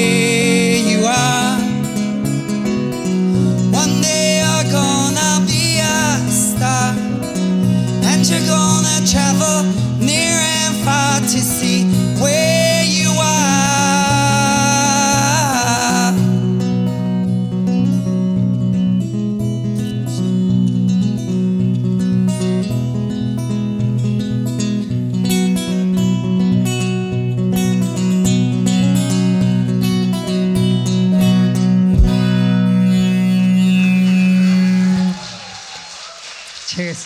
you're gonna travel near and far to see where you are. Cheers.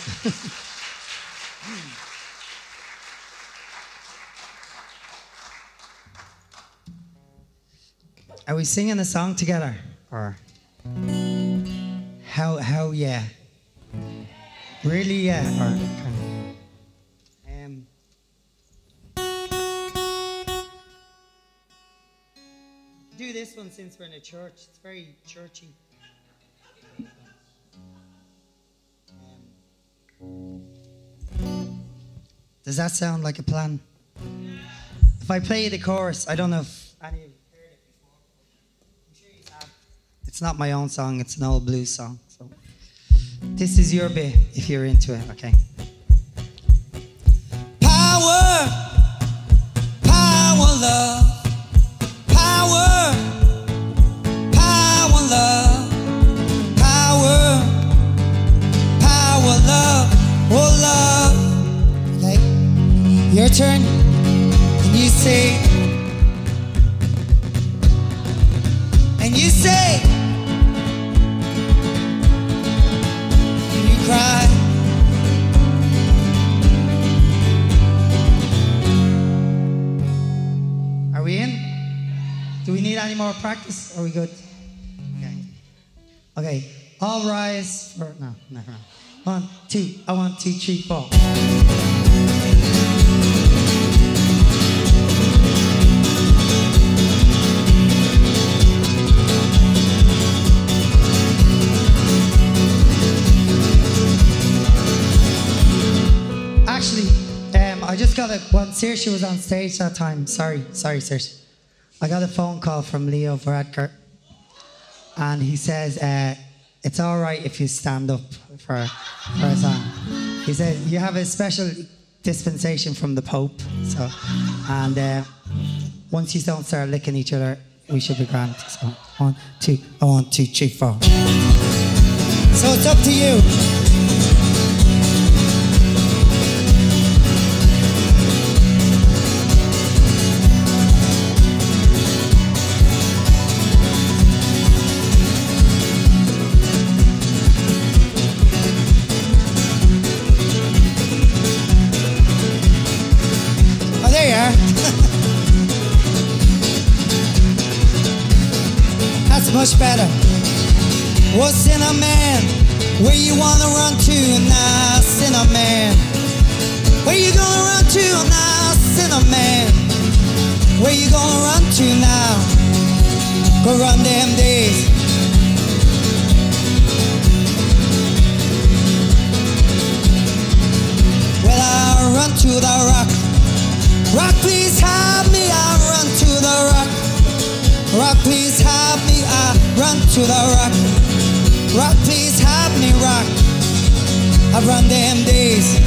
Are we singing a song together, or how? How? Yeah. Really? Yeah. Or um. Do this one since we're in a church. It's very churchy. Um, does that sound like a plan? If I play the chorus, I don't know if any of you. It's not my own song, it's an old blues song. So this is your bit if you're into it, okay? Power, power, love, power, power, love, power, power, love, oh love. Okay, your turn, and you say, and you say, cry. Are we in? Do we need any more practice? Are we good? Okay. Okay. All rise for no, no, no. One, two, I one, two, three, four. Actually, um, I just got a, well, Saoirse was on stage that time. Sorry, sorry, Saoirse. I got a phone call from Leo Varadkar, and he says, uh, it's all right if you stand up for, for a song. He says, you have a special dispensation from the Pope, so, and uh, once you don't start licking each other, we should be grand. So one, two, one, two, three, four. So it's up to you. Oh, there you are. That's much better. What's in a man? Where you wanna run to now, Cinnamon? Where you gonna run to now, Cinnamon? Where you gonna run to now? Go run them days. Well, I run to the rock. Rock, please help me. I run to the rock. Rock, please help me. I run to the rock. Rock, please help me, rock. I've run them days.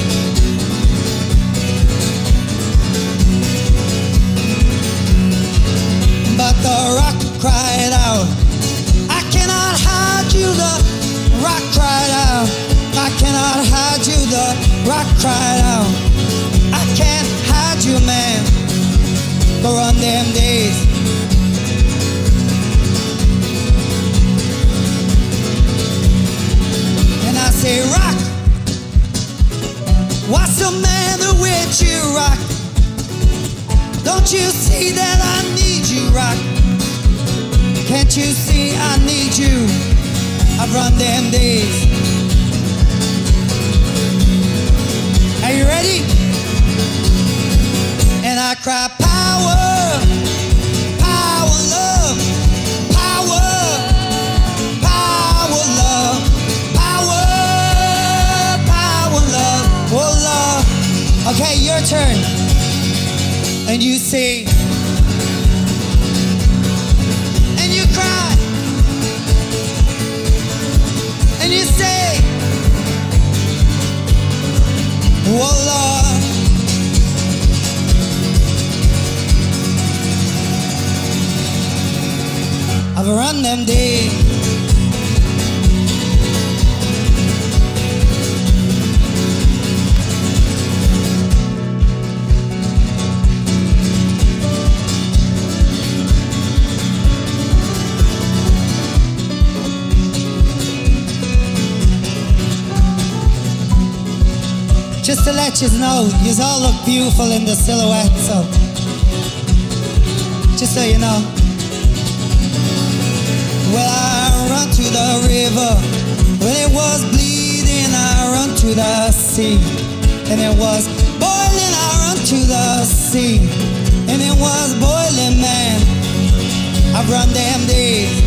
But the rock cried out, I cannot hide you, the rock cried out. I cannot hide you, the rock cried out. I can't hide you, man. Go run them days. I say, rock, what's the matter with you, rock? Don't you see that I need you, rock? Can't you see I need you? I've run them days. Are you ready? And I cry, power, power, love, power, power, love. Okay, your turn. And you say, and you cry, and you say, oh Lord. I've run them days. Just to let you know, you all look beautiful in the silhouette, so just so you know. Well, I run to the river, when it was bleeding, I run to the sea. And it was boiling, I run to the sea. And it was boiling, man, I've run them days.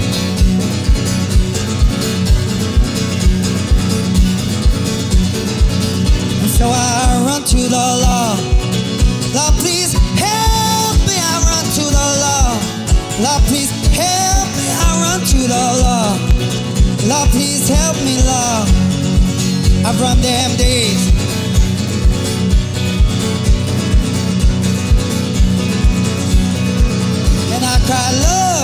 So I run to the law. Lord, please help me. I run to the law. Lord, please help me. I run to the law. Lord, please help me, Lord. I've run them days. And I cry, love,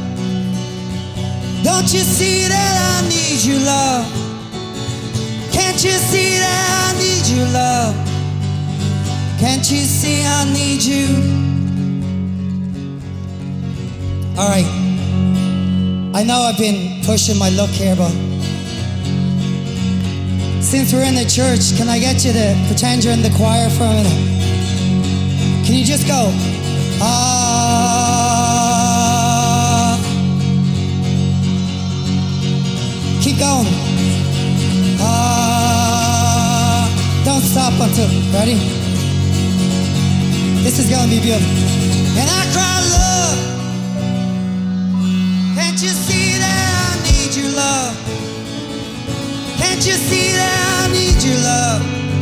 don't you see that I need you, love? Can't you see that I need you, love? Can't you see I need you? All right. I know I've been pushing my luck here, but since we're in the church, can I get you to pretend you're in the choir for a minute? Can you just go, ah? Keep going. Ah, don't stop until, ready? This is gonna be beautiful. And I cry, love, can't you see that I need you, love? Can't you see that I need you, love?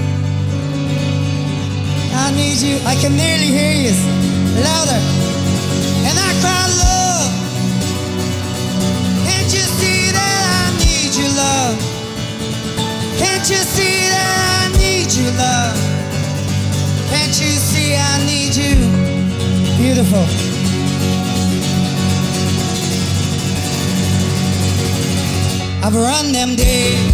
I need you, I can nearly hear you, louder. And I cry, love, can't you see that I need you, love? Can't you see that I need you, love? Can't you see I need you? Beautiful. I've run them days.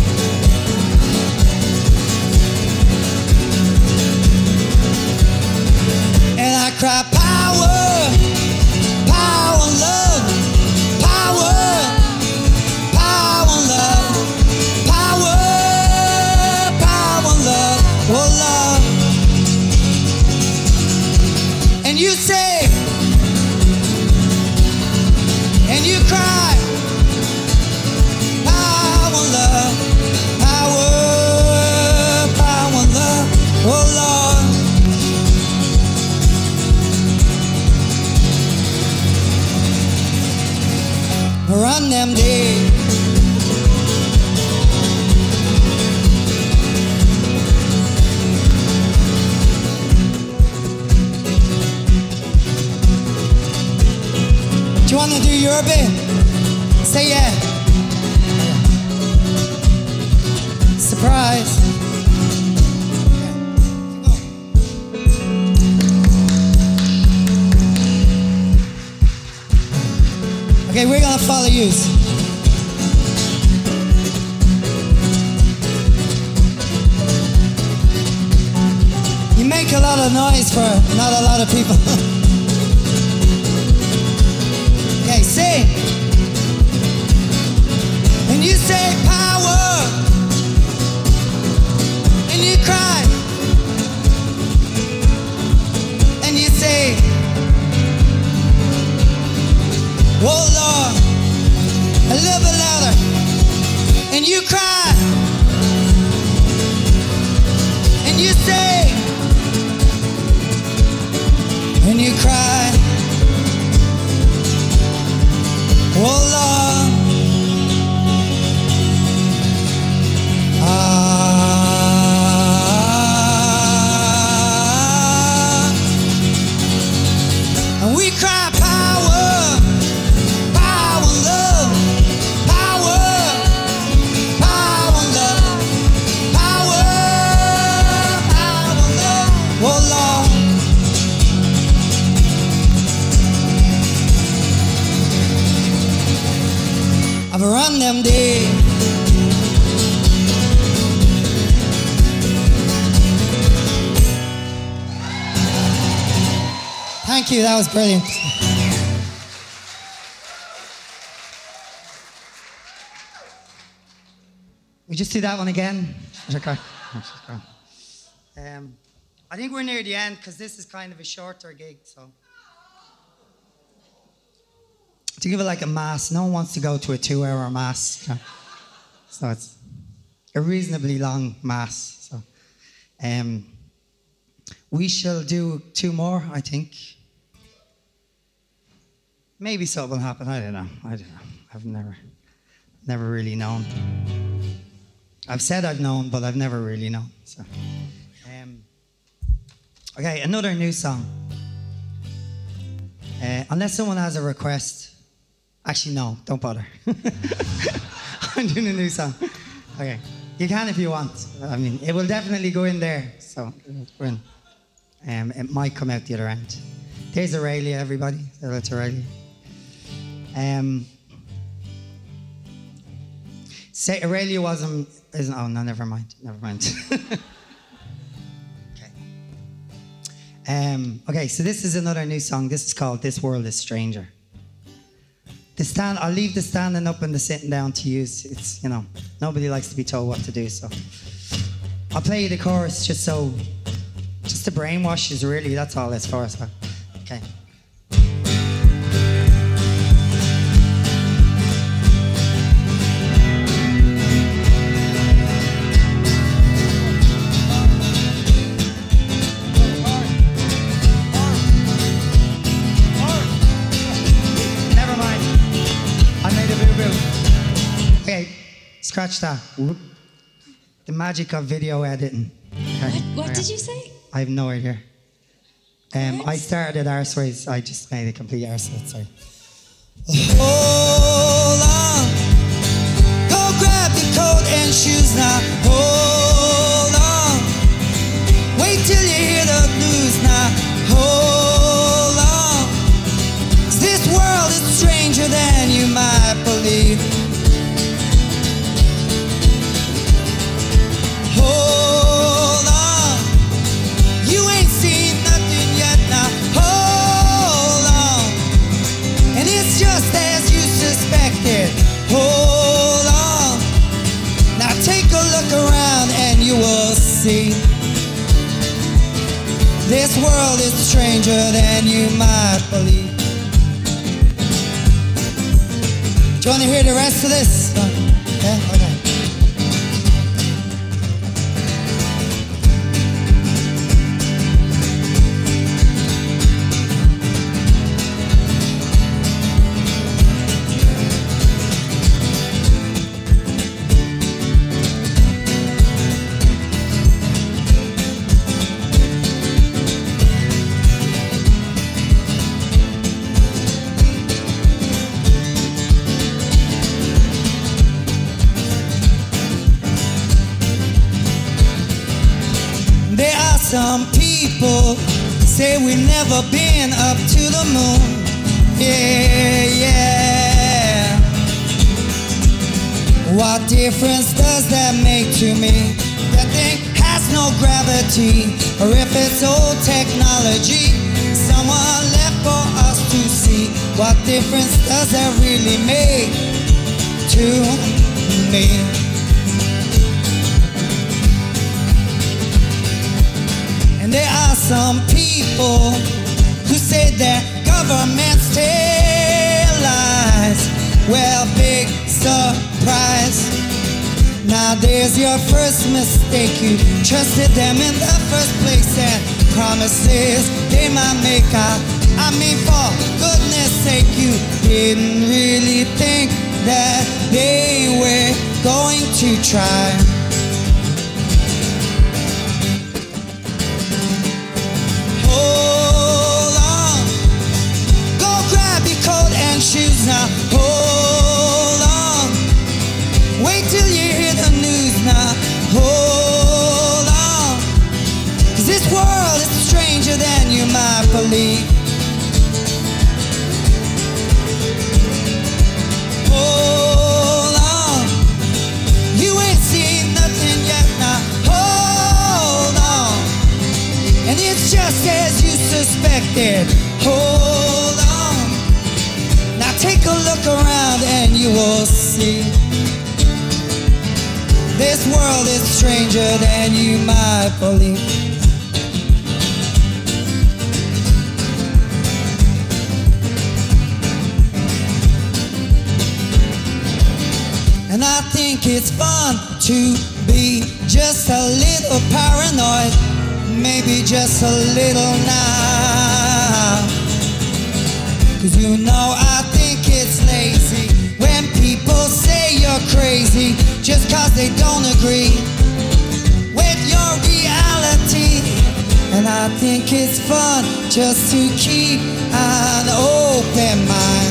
And I cry power, power and love, power, power and love, power, power and love, oh love. And you say, and you cry, power and love, power, power and love, oh Lord. Run them days. Do you want to do your bit? Say yeah. Surprise. Okay, we're gonna follow you. You make a lot of noise for not a lot of people. Okay, sing. And you say power, and you cry, and you say, oh Lord, a little bit louder. And you cry, and you say, and you cry, oh Lord, ah, and we cry power. I've run them days. Thank you, that was brilliant. We just do that one again. Okay. Um, I think we're near the end because this is kind of a shorter gig, so. To give it like a mass, no one wants to go to a two-hour mass, so it's a reasonably long mass. So, um, we shall do two more, I think. Maybe something will happen. I don't know. I don't know. I've never, never really known. I've said I've known, but I've never really known. So, um, okay, another new song. Uh, unless someone has a request. Actually, no, don't bother. I'm doing a new song. Okay, you can if you want. I mean, it will definitely go in there. So, we're in. Um, it might come out the other end. There's Aurelia, everybody. That's Aurelia. Um, say Aurelia wasn't. Isn't? Oh no, never mind. Never mind. Okay. Um, okay, so this is another new song. This is called "This World Is Stranger." The stand, I'll leave the standing up and the sitting down to use. It's, you know, nobody likes to be told what to do, so. I'll play you the chorus just so, just to brainwash you, really, that's all it's for, so. Okay. Scratch that. The magic of video editing. Okay. What, what did you say? I have no idea. Um, I started at Arseways. I just made a complete arse. Sorry. Hold on. Go grab your coat and shoes now. Hold on. Wait till you hear the news now. Hold on. 'Cause this world is stranger than you might believe. stranger than you might believe. Do you want to hear the rest of this? Okay, okay. Some people say we've never been up to the moon. Yeah, yeah. What difference does that make to me? That thing has no gravity, or if it's old technology, someone left for us to see. What difference does that really make to me? And there are some people who say that governments tell lies. Well, big surprise. Now there's your first mistake. You trusted them in the first place, and promises they might make out. I mean, for goodness sake, you didn't really think that they were going to try. Shoes now, hold on. Wait till you hear the news now, hold on. Cause this world is stranger than you might believe. Hold on. You ain't seen nothing yet now, hold on. And it's just as you suspected, hold on. Take a look around and you will see this world is stranger than you might believe. And I think it's fun to be just a little paranoid, maybe just a little now. Cause you know I think it's lazy when people say you're crazy just cause they don't agree with your reality. And I think it's fun just to keep an open mind.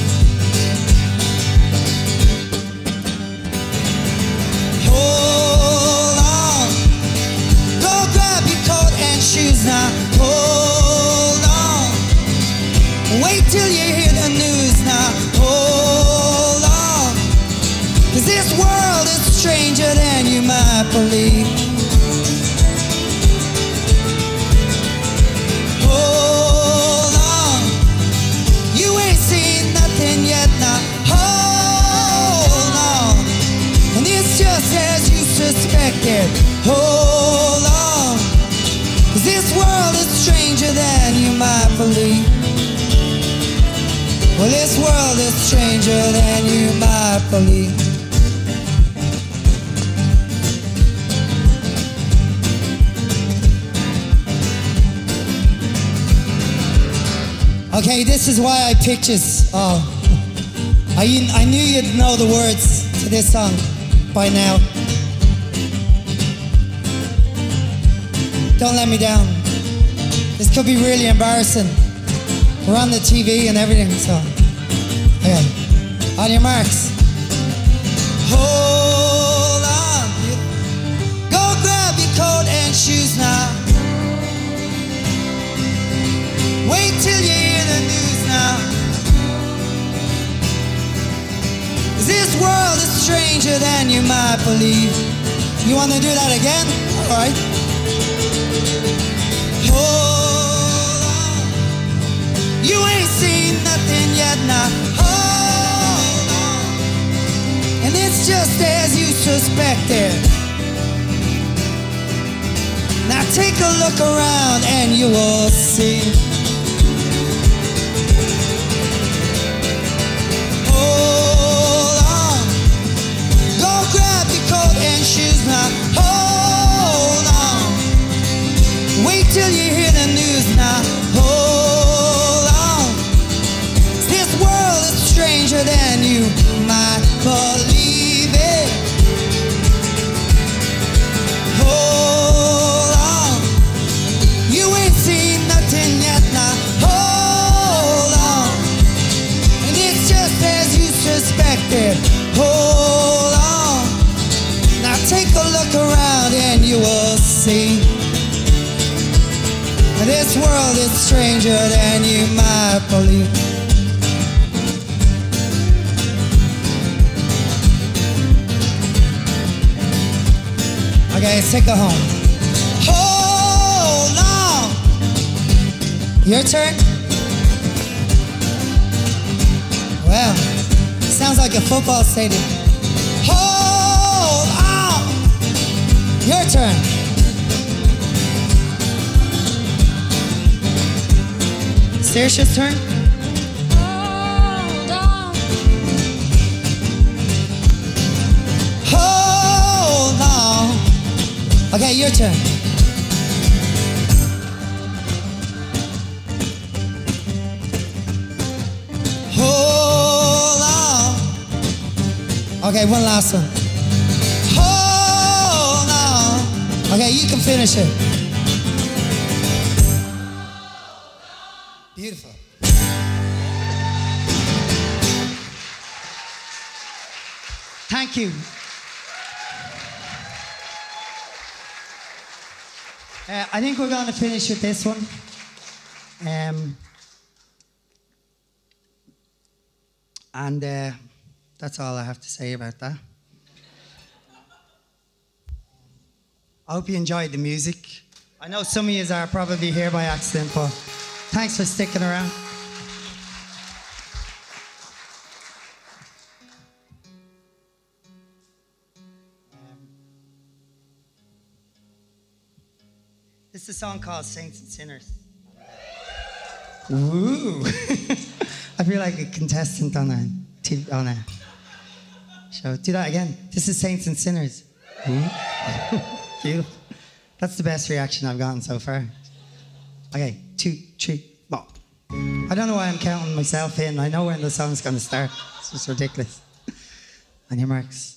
Hold on. Go grab your coat and shoes now. Hold on. Wait till you hear the news now, hold on. Cause this world is stranger than you might believe. Hold on. You ain't seen nothing yet now, hold on. And it's just as you suspected, hold on. Cause this world is stranger than you might believe. Well, this world is stranger than you might believe. Okay, this is why I picked this. Oh, I, I knew you'd know the words to this song by now. Don't let me down. This could be really embarrassing. We're on the T V and everything, so. Okay. On your marks. Hold on. Go grab your coat and shoes now. Wait till you hear the news now. Cause this world is stranger than you might believe. You want to do that again? All right. Hold on. You ain't seen nothing yet now. Hold on. And it's just as you suspected. Now take a look around and you will see stranger than you might believe. Okay, let's take it home. Hold on. Your turn? Well, sounds like a football stadium. Hold on. Your turn. Saoirse's turn. Hold on. Hold on. Okay, your turn. Hold on. Okay, one last one. Hold on. Okay, you can finish it. Beautiful. Thank you. Uh, I think we're going to finish with this one. Um, and uh, that's all I have to say about that. I hope you enjoyed the music. I know some of you are probably here by accident, but thanks for sticking around. This is a song called Saints and Sinners. Ooh. I feel like a contestant on a, T V, on a show. Do that again. This is Saints and Sinners. Ooh. Beautiful. That's the best reaction I've gotten so far. Okay, two, three, four. I don't know why I'm counting myself in. I know when the song's going to start. It's just ridiculous. On your marks.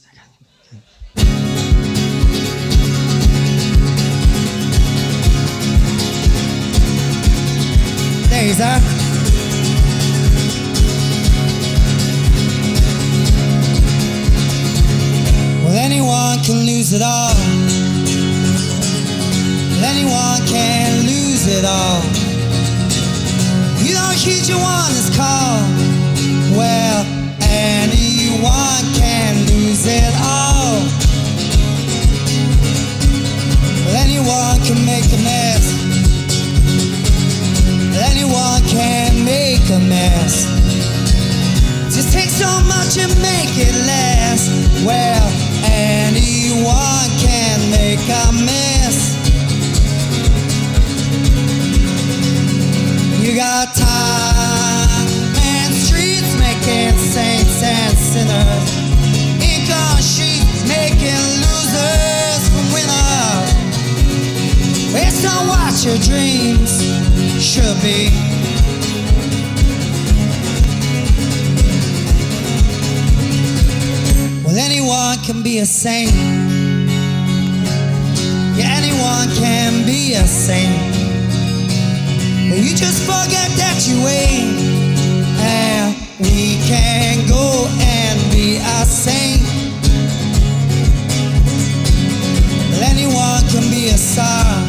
There you are. Well, anyone can lose it all. Well, anyone can lose it all. You don't heed your one is called. Well, anyone can lose it all. Well, anyone can make a mess. Anyone can make a mess. Just take so much and make it last. Well, anyone can make a mess. You got time and streets making saints and sinners. Ink on sheets making losers from winners. It's not what your dreams should be. Well, anyone can be a saint. Yeah, anyone can be a saint. But you just forget that you ain't. And we can go and be a saint. Well, anyone can be a star.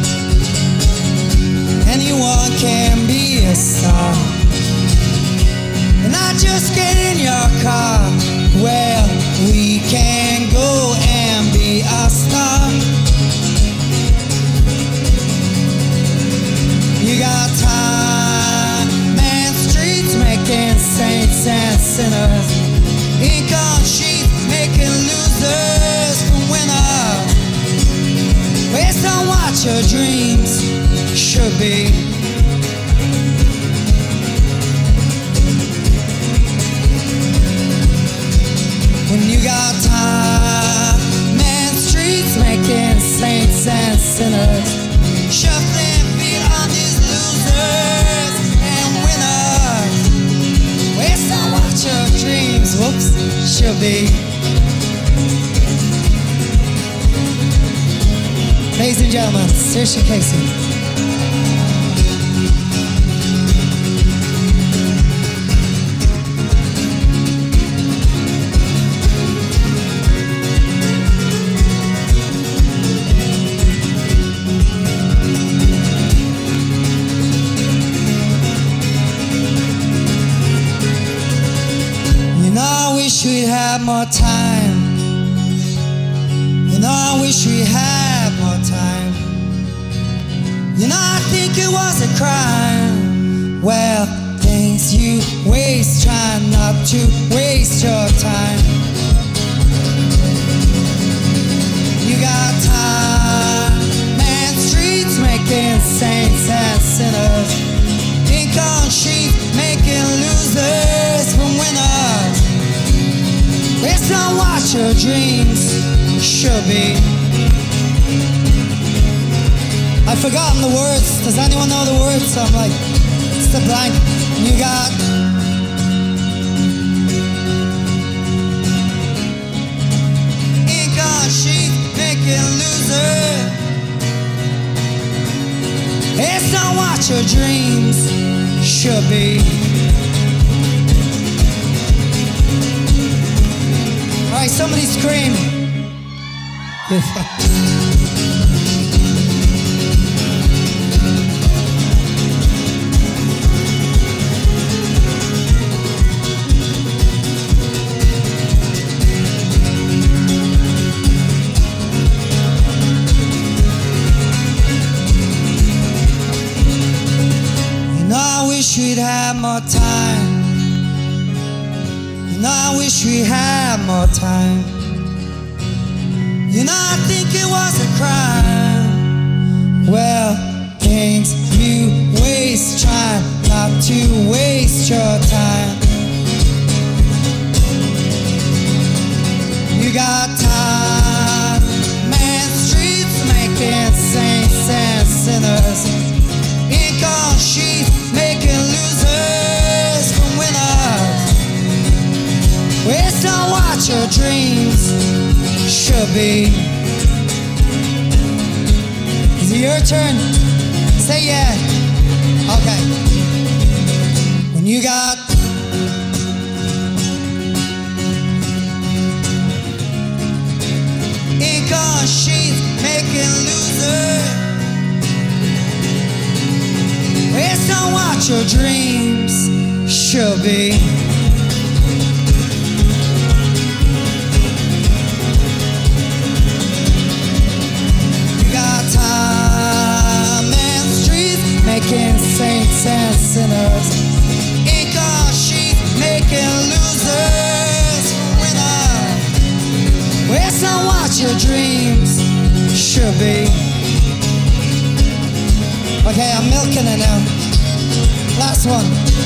Anyone can be a star. And not just get in your car. Well, we can go and be a star. You got time and streets making saints and sinners. Ink on sheets making losers from winners. Based on what your dreams should be. When you got time and streets making saints and sinners, shuffling feet on these losers and winners. Waste on what your dreams, whoops, should be. Ladies and gentlemen, Saoirse Casey. we'd had more time. You know, I wish we had more time. You know, I think it was a crime. Well, things you waste, try not to waste your time. You got time and streets making saints and sinners, ink on sheets making losers from winners. It's not what your dreams should be. I've forgotten the words. Does anyone know the words? So I'm like, it's the blank. You got ink on sheet making loser. It's not what your dreams should be. All right, somebody scream. We'd have more time. You know, I wish we had more time. You know, I think it was a crime. Well, things you waste, try not to waste your time. You got time, man, streets making saints and sinners, ink on sheets making losers from winners. It's not what your dreams should be. Is it your turn? Say yeah. Okay. When you got ink on sheets making losers, it's not what your dreams should be. You got time and streets making saints and sinners, ink on sheets making losers winners. It's not what your dreams should be. Okay, I'm milking it now. Last one.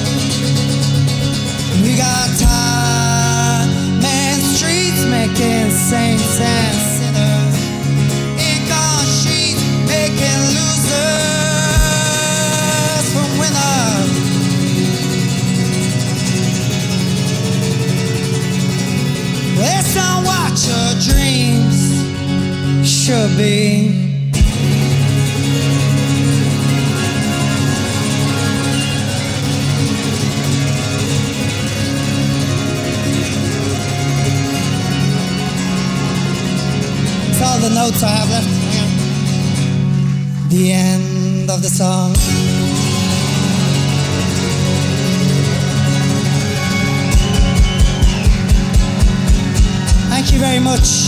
We got time and streets making saints and sinners, ink on sheets making losers from winners. It's not what your dreams should be. All the notes I have left. Hang on. The end of the song. Thank you very much.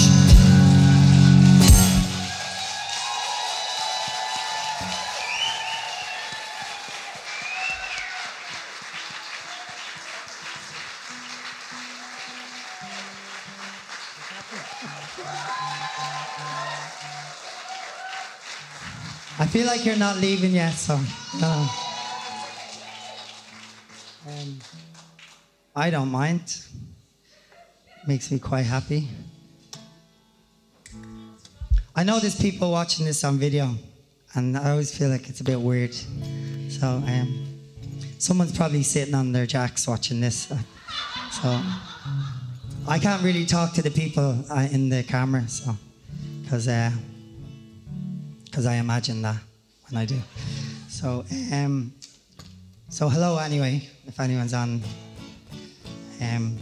I feel like you're not leaving yet, so no. Um, I don't mind. Makes me quite happy. I know there's people watching this on video, and I always feel like it's a bit weird. So um, someone's probably sitting on their jacks watching this. Uh, so I can't really talk to the people uh, in the camera, so because. Uh, Because I imagine that when I do. So, um, so hello anyway, if anyone's on. Um,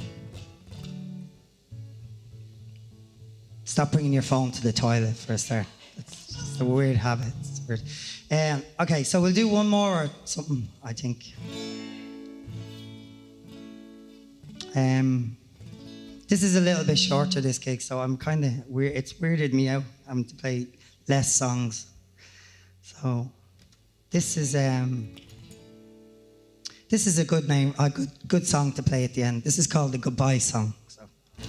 stop bringing your phone to the toilet for a start. It's just a weird habit. It's weird. Um, okay, so we'll do one more or something, I think. Um, This is a little bit shorter, this gig, so I'm kind of weird. It's weirded me out. I'm to play less songs. So this is um, this is a good name, a good good song to play at the end. This is called the Goodbye Song. So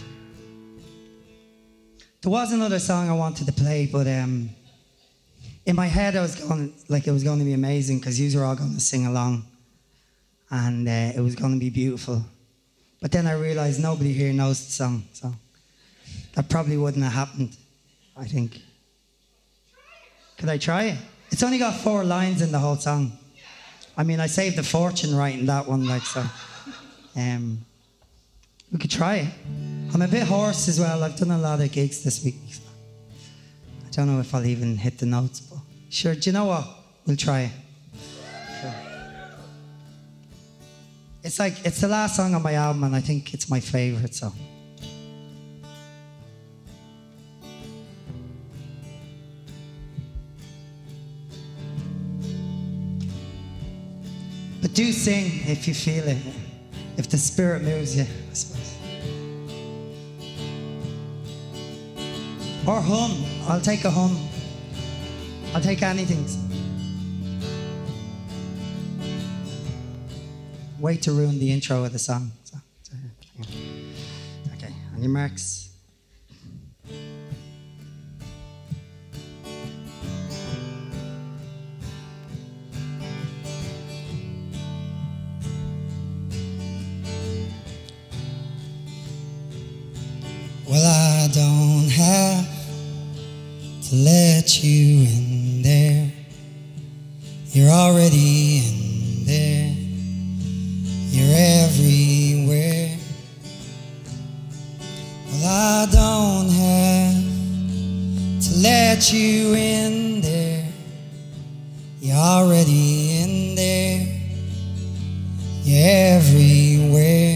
there was another song I wanted to play, but um, in my head I was going like it was going to be amazing because you were all going to sing along, and uh, it was going to be beautiful. But then I realised nobody here knows the song, so that probably wouldn't have happened, I think. Could I try it? It's only got four lines in the whole song. I mean, I saved a fortune writing that one, like, so. Um, we could try it. I'm a bit hoarse as well. I've done a lot of gigs this week. So I don't know if I'll even hit the notes, but sure, do you know what? We'll try it. Sure. It's like, it's the last song on my album, and I think it's my favourite, so. But do sing if you feel it, if the spirit moves you, I suppose. Or hum. I'll take a hum. I'll take anything. Wait to ruin the intro of the song. So, so, okay, on your marks. Well, I don't have to let you in there. You're already in there. You're everywhere. Well, I don't have to let you in there. You're already in there. You're everywhere.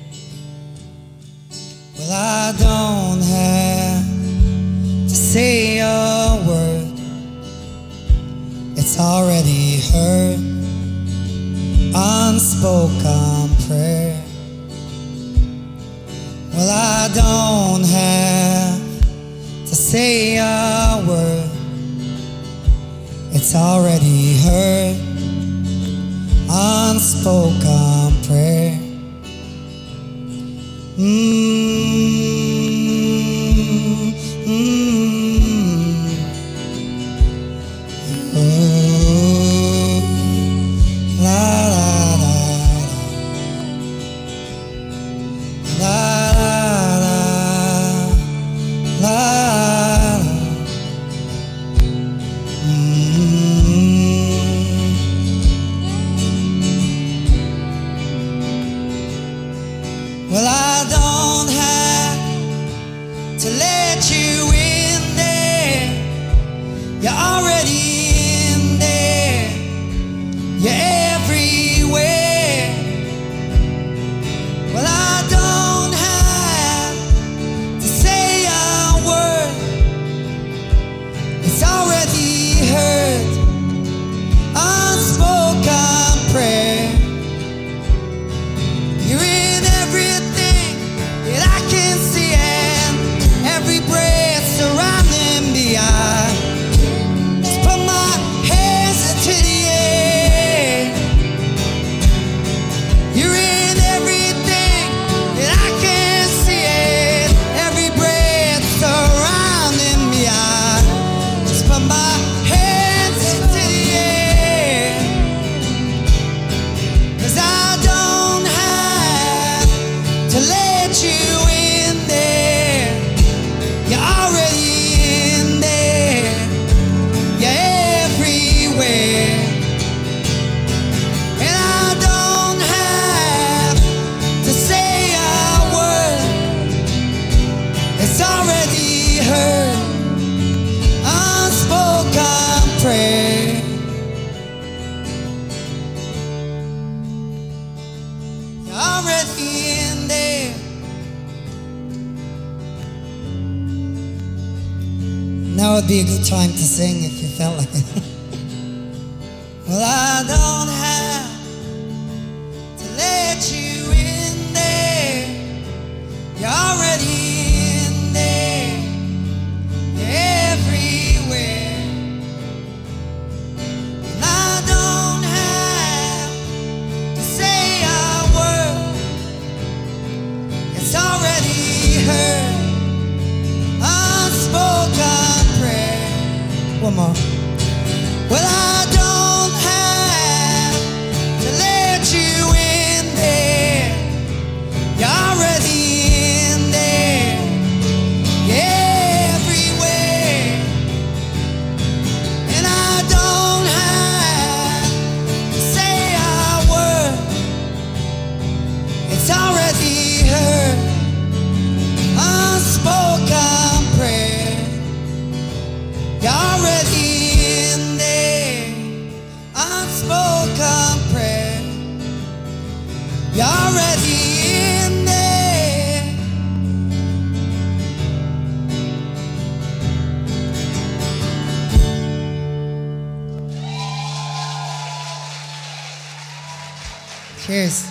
Well, I don't have to say a word. It's already heard. Unspoken prayer. Well, I don't have to say a word. It's already heard. Unspoken prayer. Mm, mm, oh, la, la, la, la, la, la, mm. Well, I don't have to let you in there. You're already in there. You're everywhere. Well, I don't have to say a word. It's already heard. Unspoken prayer. You're in everything that I can see, and every breath surrounding me. I just put my hands into the air. You're in everything that I can see, and every breath surrounding me. I just put my hands into the air. 'Cause I don't have to let you in there. You're already in there. You're everywhere. And I don't have to say a word. It's already heard. Unspoken prayer. You're already in there. Now would be a good time to sing if you felt like it. Well, I don't have to let you in there. You're already heard. Unspoken prayer. One more. Well, I don't have to let you in there. You're already in there. Yeah, everywhere. And I don't have to say a word. It's already heard. Unspoken prayer. You're already in there. Unspoken prayer. You're already in there. Cheers.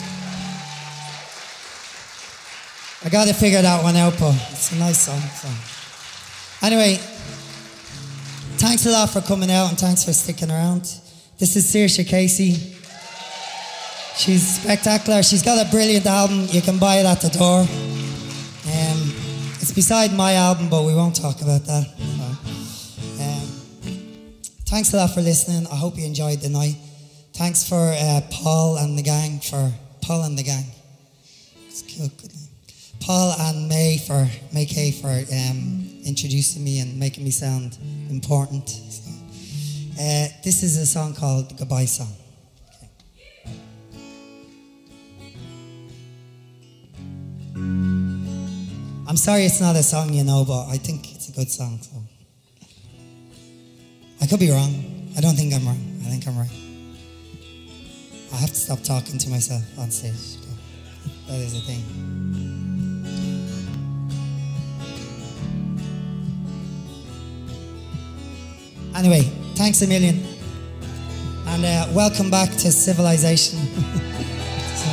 I gotta figure that one out, but it's a nice song. So. Anyway, thanks a lot for coming out and thanks for sticking around. This is Saoirse Casey. She's spectacular. She's got a brilliant album. You can buy it at the door. Um, it's beside my album, but we won't talk about that. So, um, thanks a lot for listening. I hope you enjoyed the night. Thanks for uh, Paul and the gang for Paul and the gang. It's cute, good name. Paul and May for May Kay for um, introducing me and making me sound important. So, uh, this is a song called the Goodbye Song. Okay. I'm sorry it's not a song you know, but I think it's a good song. So I could be wrong. I don't think I'm wrong. I think I'm right. I have to stop talking to myself on stage. That is the thing. Anyway, thanks a million. And uh, welcome back to Civilization. So.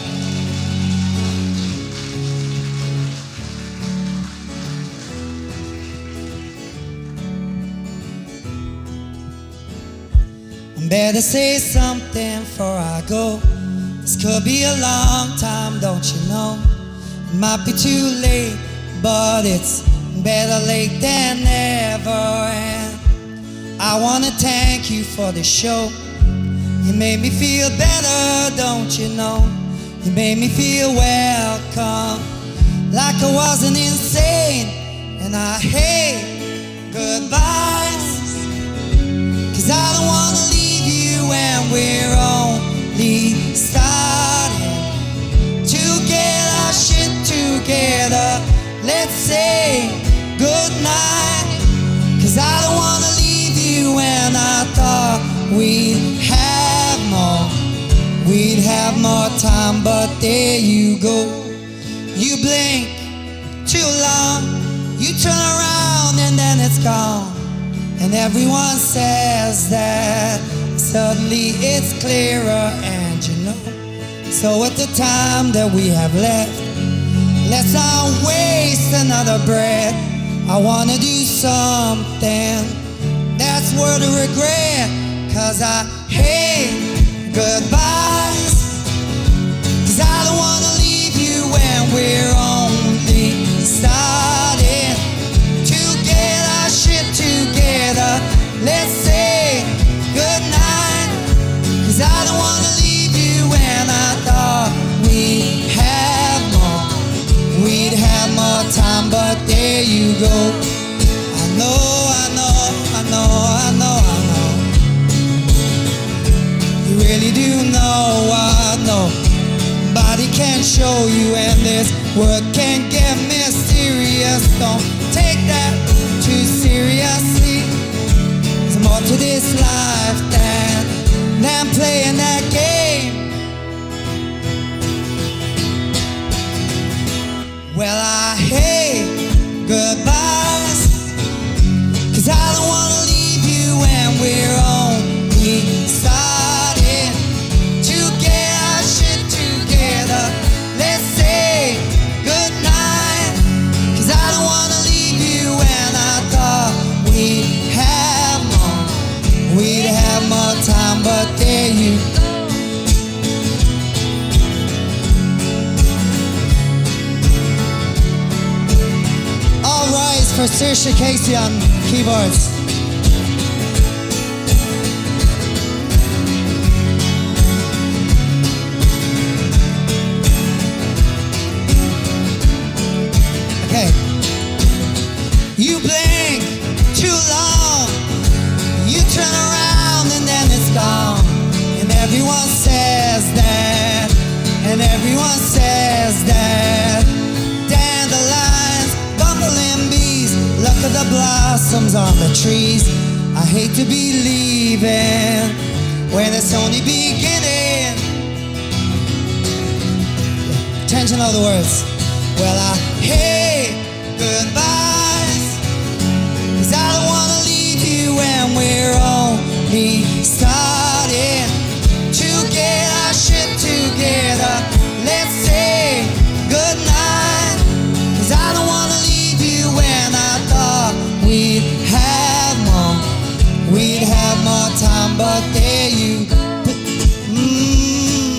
I better say something before I go. This could be a long time, don't you know? It might be too late, but it's better late than never. And I wanna thank you for the show. You made me feel better, don't you know? You made me feel welcome, like I wasn't insane. And I hate goodbyes, 'cause I don't wanna leave you when we're only starting to get our shit together. Let's say goodnight, 'cause I don't wanna leave you when I thought we'd have more, we'd have more time, but there you go. You blink too long, you turn around and then it's gone. And everyone says that suddenly it's clearer, and you know. So at the time that we have left, let's not waste another breath. I wanna do something that's worth a regret, 'cause I hate goodbyes, 'cause I don't wanna leave you when we're only starting to get our shit together. Let's say goodnight, 'cause I don't wanna leave you when I thought we'd have more, we'd have more time, but there you go. I know, I know, I know, I know, I know. You really do know, I know. Body can't show you, and this world can get mysterious. Don't take that too seriously. There's more to this life than, than playing that game. Well, I hate goodbyes, 'cause I don't wanna leave you when we're only starting to get our shit together. Let's say goodnight, 'cause I don't wanna leave you when I thought we'd have more, we'd have more time, but there you go. for Saoirse Casey on keyboards. Okay. You blink too long, you turn around and then it's gone. And everyone says that, and everyone says that. Dandelions, bumbling bees, look at the blossoms on the trees. I hate to be leaving when it's only beginning. Attention all the words. Well, I hate goodbyes, 'cause I don't wanna leave you when we're only starting to get our shit together. Let's say goodnight, 'cause I don't wanna leave you when I thought we'd have more, we'd have more time, but there you go. Mm.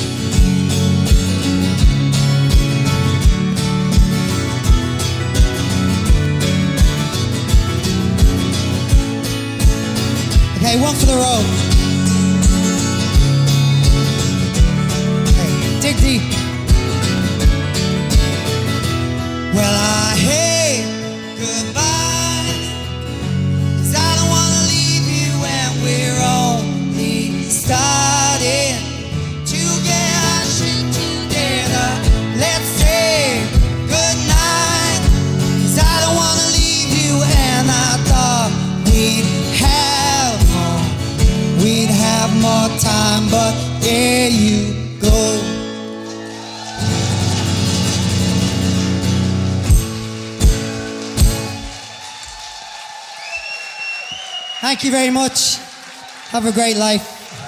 Okay, one for the road. Okay, dig deep. Well, I hate goodbyes, 'cause I don't wanna leave you when we're only starting to get our shit together. Let's say goodnight, 'cause I don't wanna leave you, and I thought we'd have more, we'd have more time, but there you go. Thank you very much. Have a great life.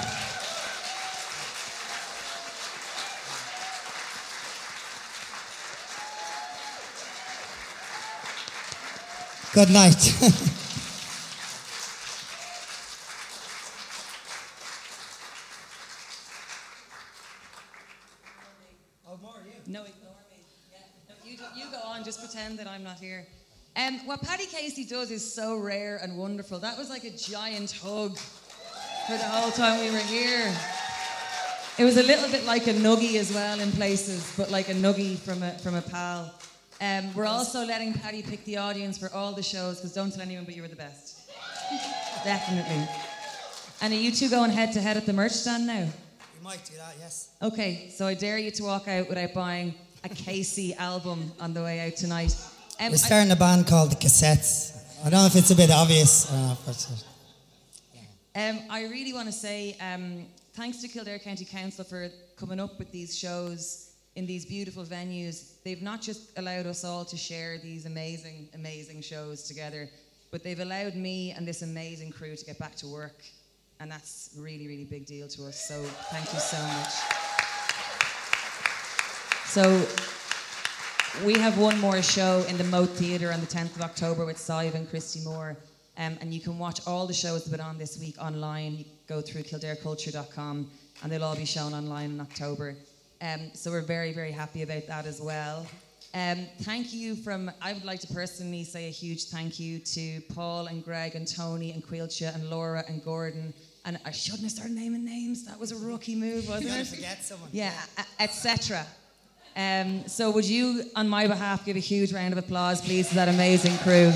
Good night. No, ignore me. Yeah. No, you, do- you go on, just pretend that I'm not here. Um, what Paddy Casey does is so rare and wonderful. That was like a giant hug for the whole time we were here. It was a little bit like a nuggie as well in places, but like a nuggie from a, from a pal. Um, we're also letting Paddy pick the audience for all the shows, because don't tell anyone but you were the best. Definitely. And are you two going head to head at the merch stand now? We might do that, yes. Okay, so I dare you to walk out without buying a Casey album on the way out tonight. Um, We're starting a band called The Cassettes. I don't know if it's a bit obvious. Uh, but, I, um, I really want to say um, thanks to Kildare County Council for coming up with these shows in these beautiful venues. They've not just allowed us all to share these amazing, amazing shows together, but they've allowed me and this amazing crew to get back to work. And that's a really, really big deal to us. So thank you so much. So we have one more show in the Moat Theatre on the tenth of October with Sive and Christy Moore. Um, and you can watch all the shows that have been on this week online. You go through kildare culture dot com and they'll all be shown online in October. Um, so we're very, very happy about that as well. Um, thank you from, I would like to personally say a huge thank you to Paul and Greg and Tony and Quilcha and Laura and Gordon. And I shouldn't have started naming names. That was a rookie move, wasn't You're it? going to forget someone. Yeah, et cetera. Um, so would you, on my behalf, give a huge round of applause, please, to that amazing crew.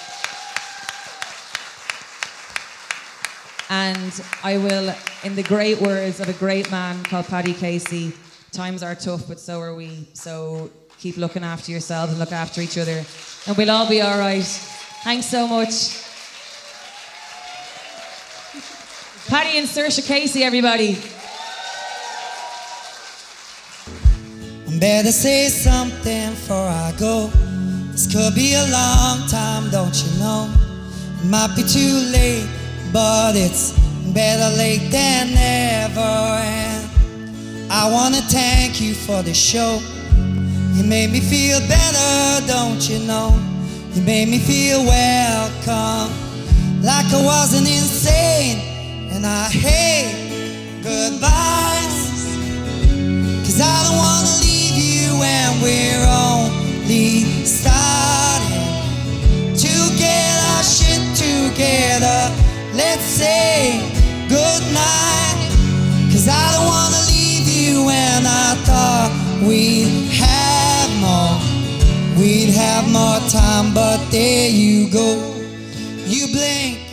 And I will, in the great words of a great man called Paddy Casey, times are tough, but so are we. So keep looking after yourselves and look after each other. And we'll all be all right. Thanks so much. Paddy and Saoirse Casey, everybody. Better say something before I go. This could be a long time, don't you know? It might be too late, but it's better late than never. And I wanna thank you for the show. You made me feel better, don't you know? You made me feel welcome, like I wasn't insane. And I hate goodbyes, 'cause I don't wanna leave you when we're only starting we'd have more, we'd have more time, but there you go. You blink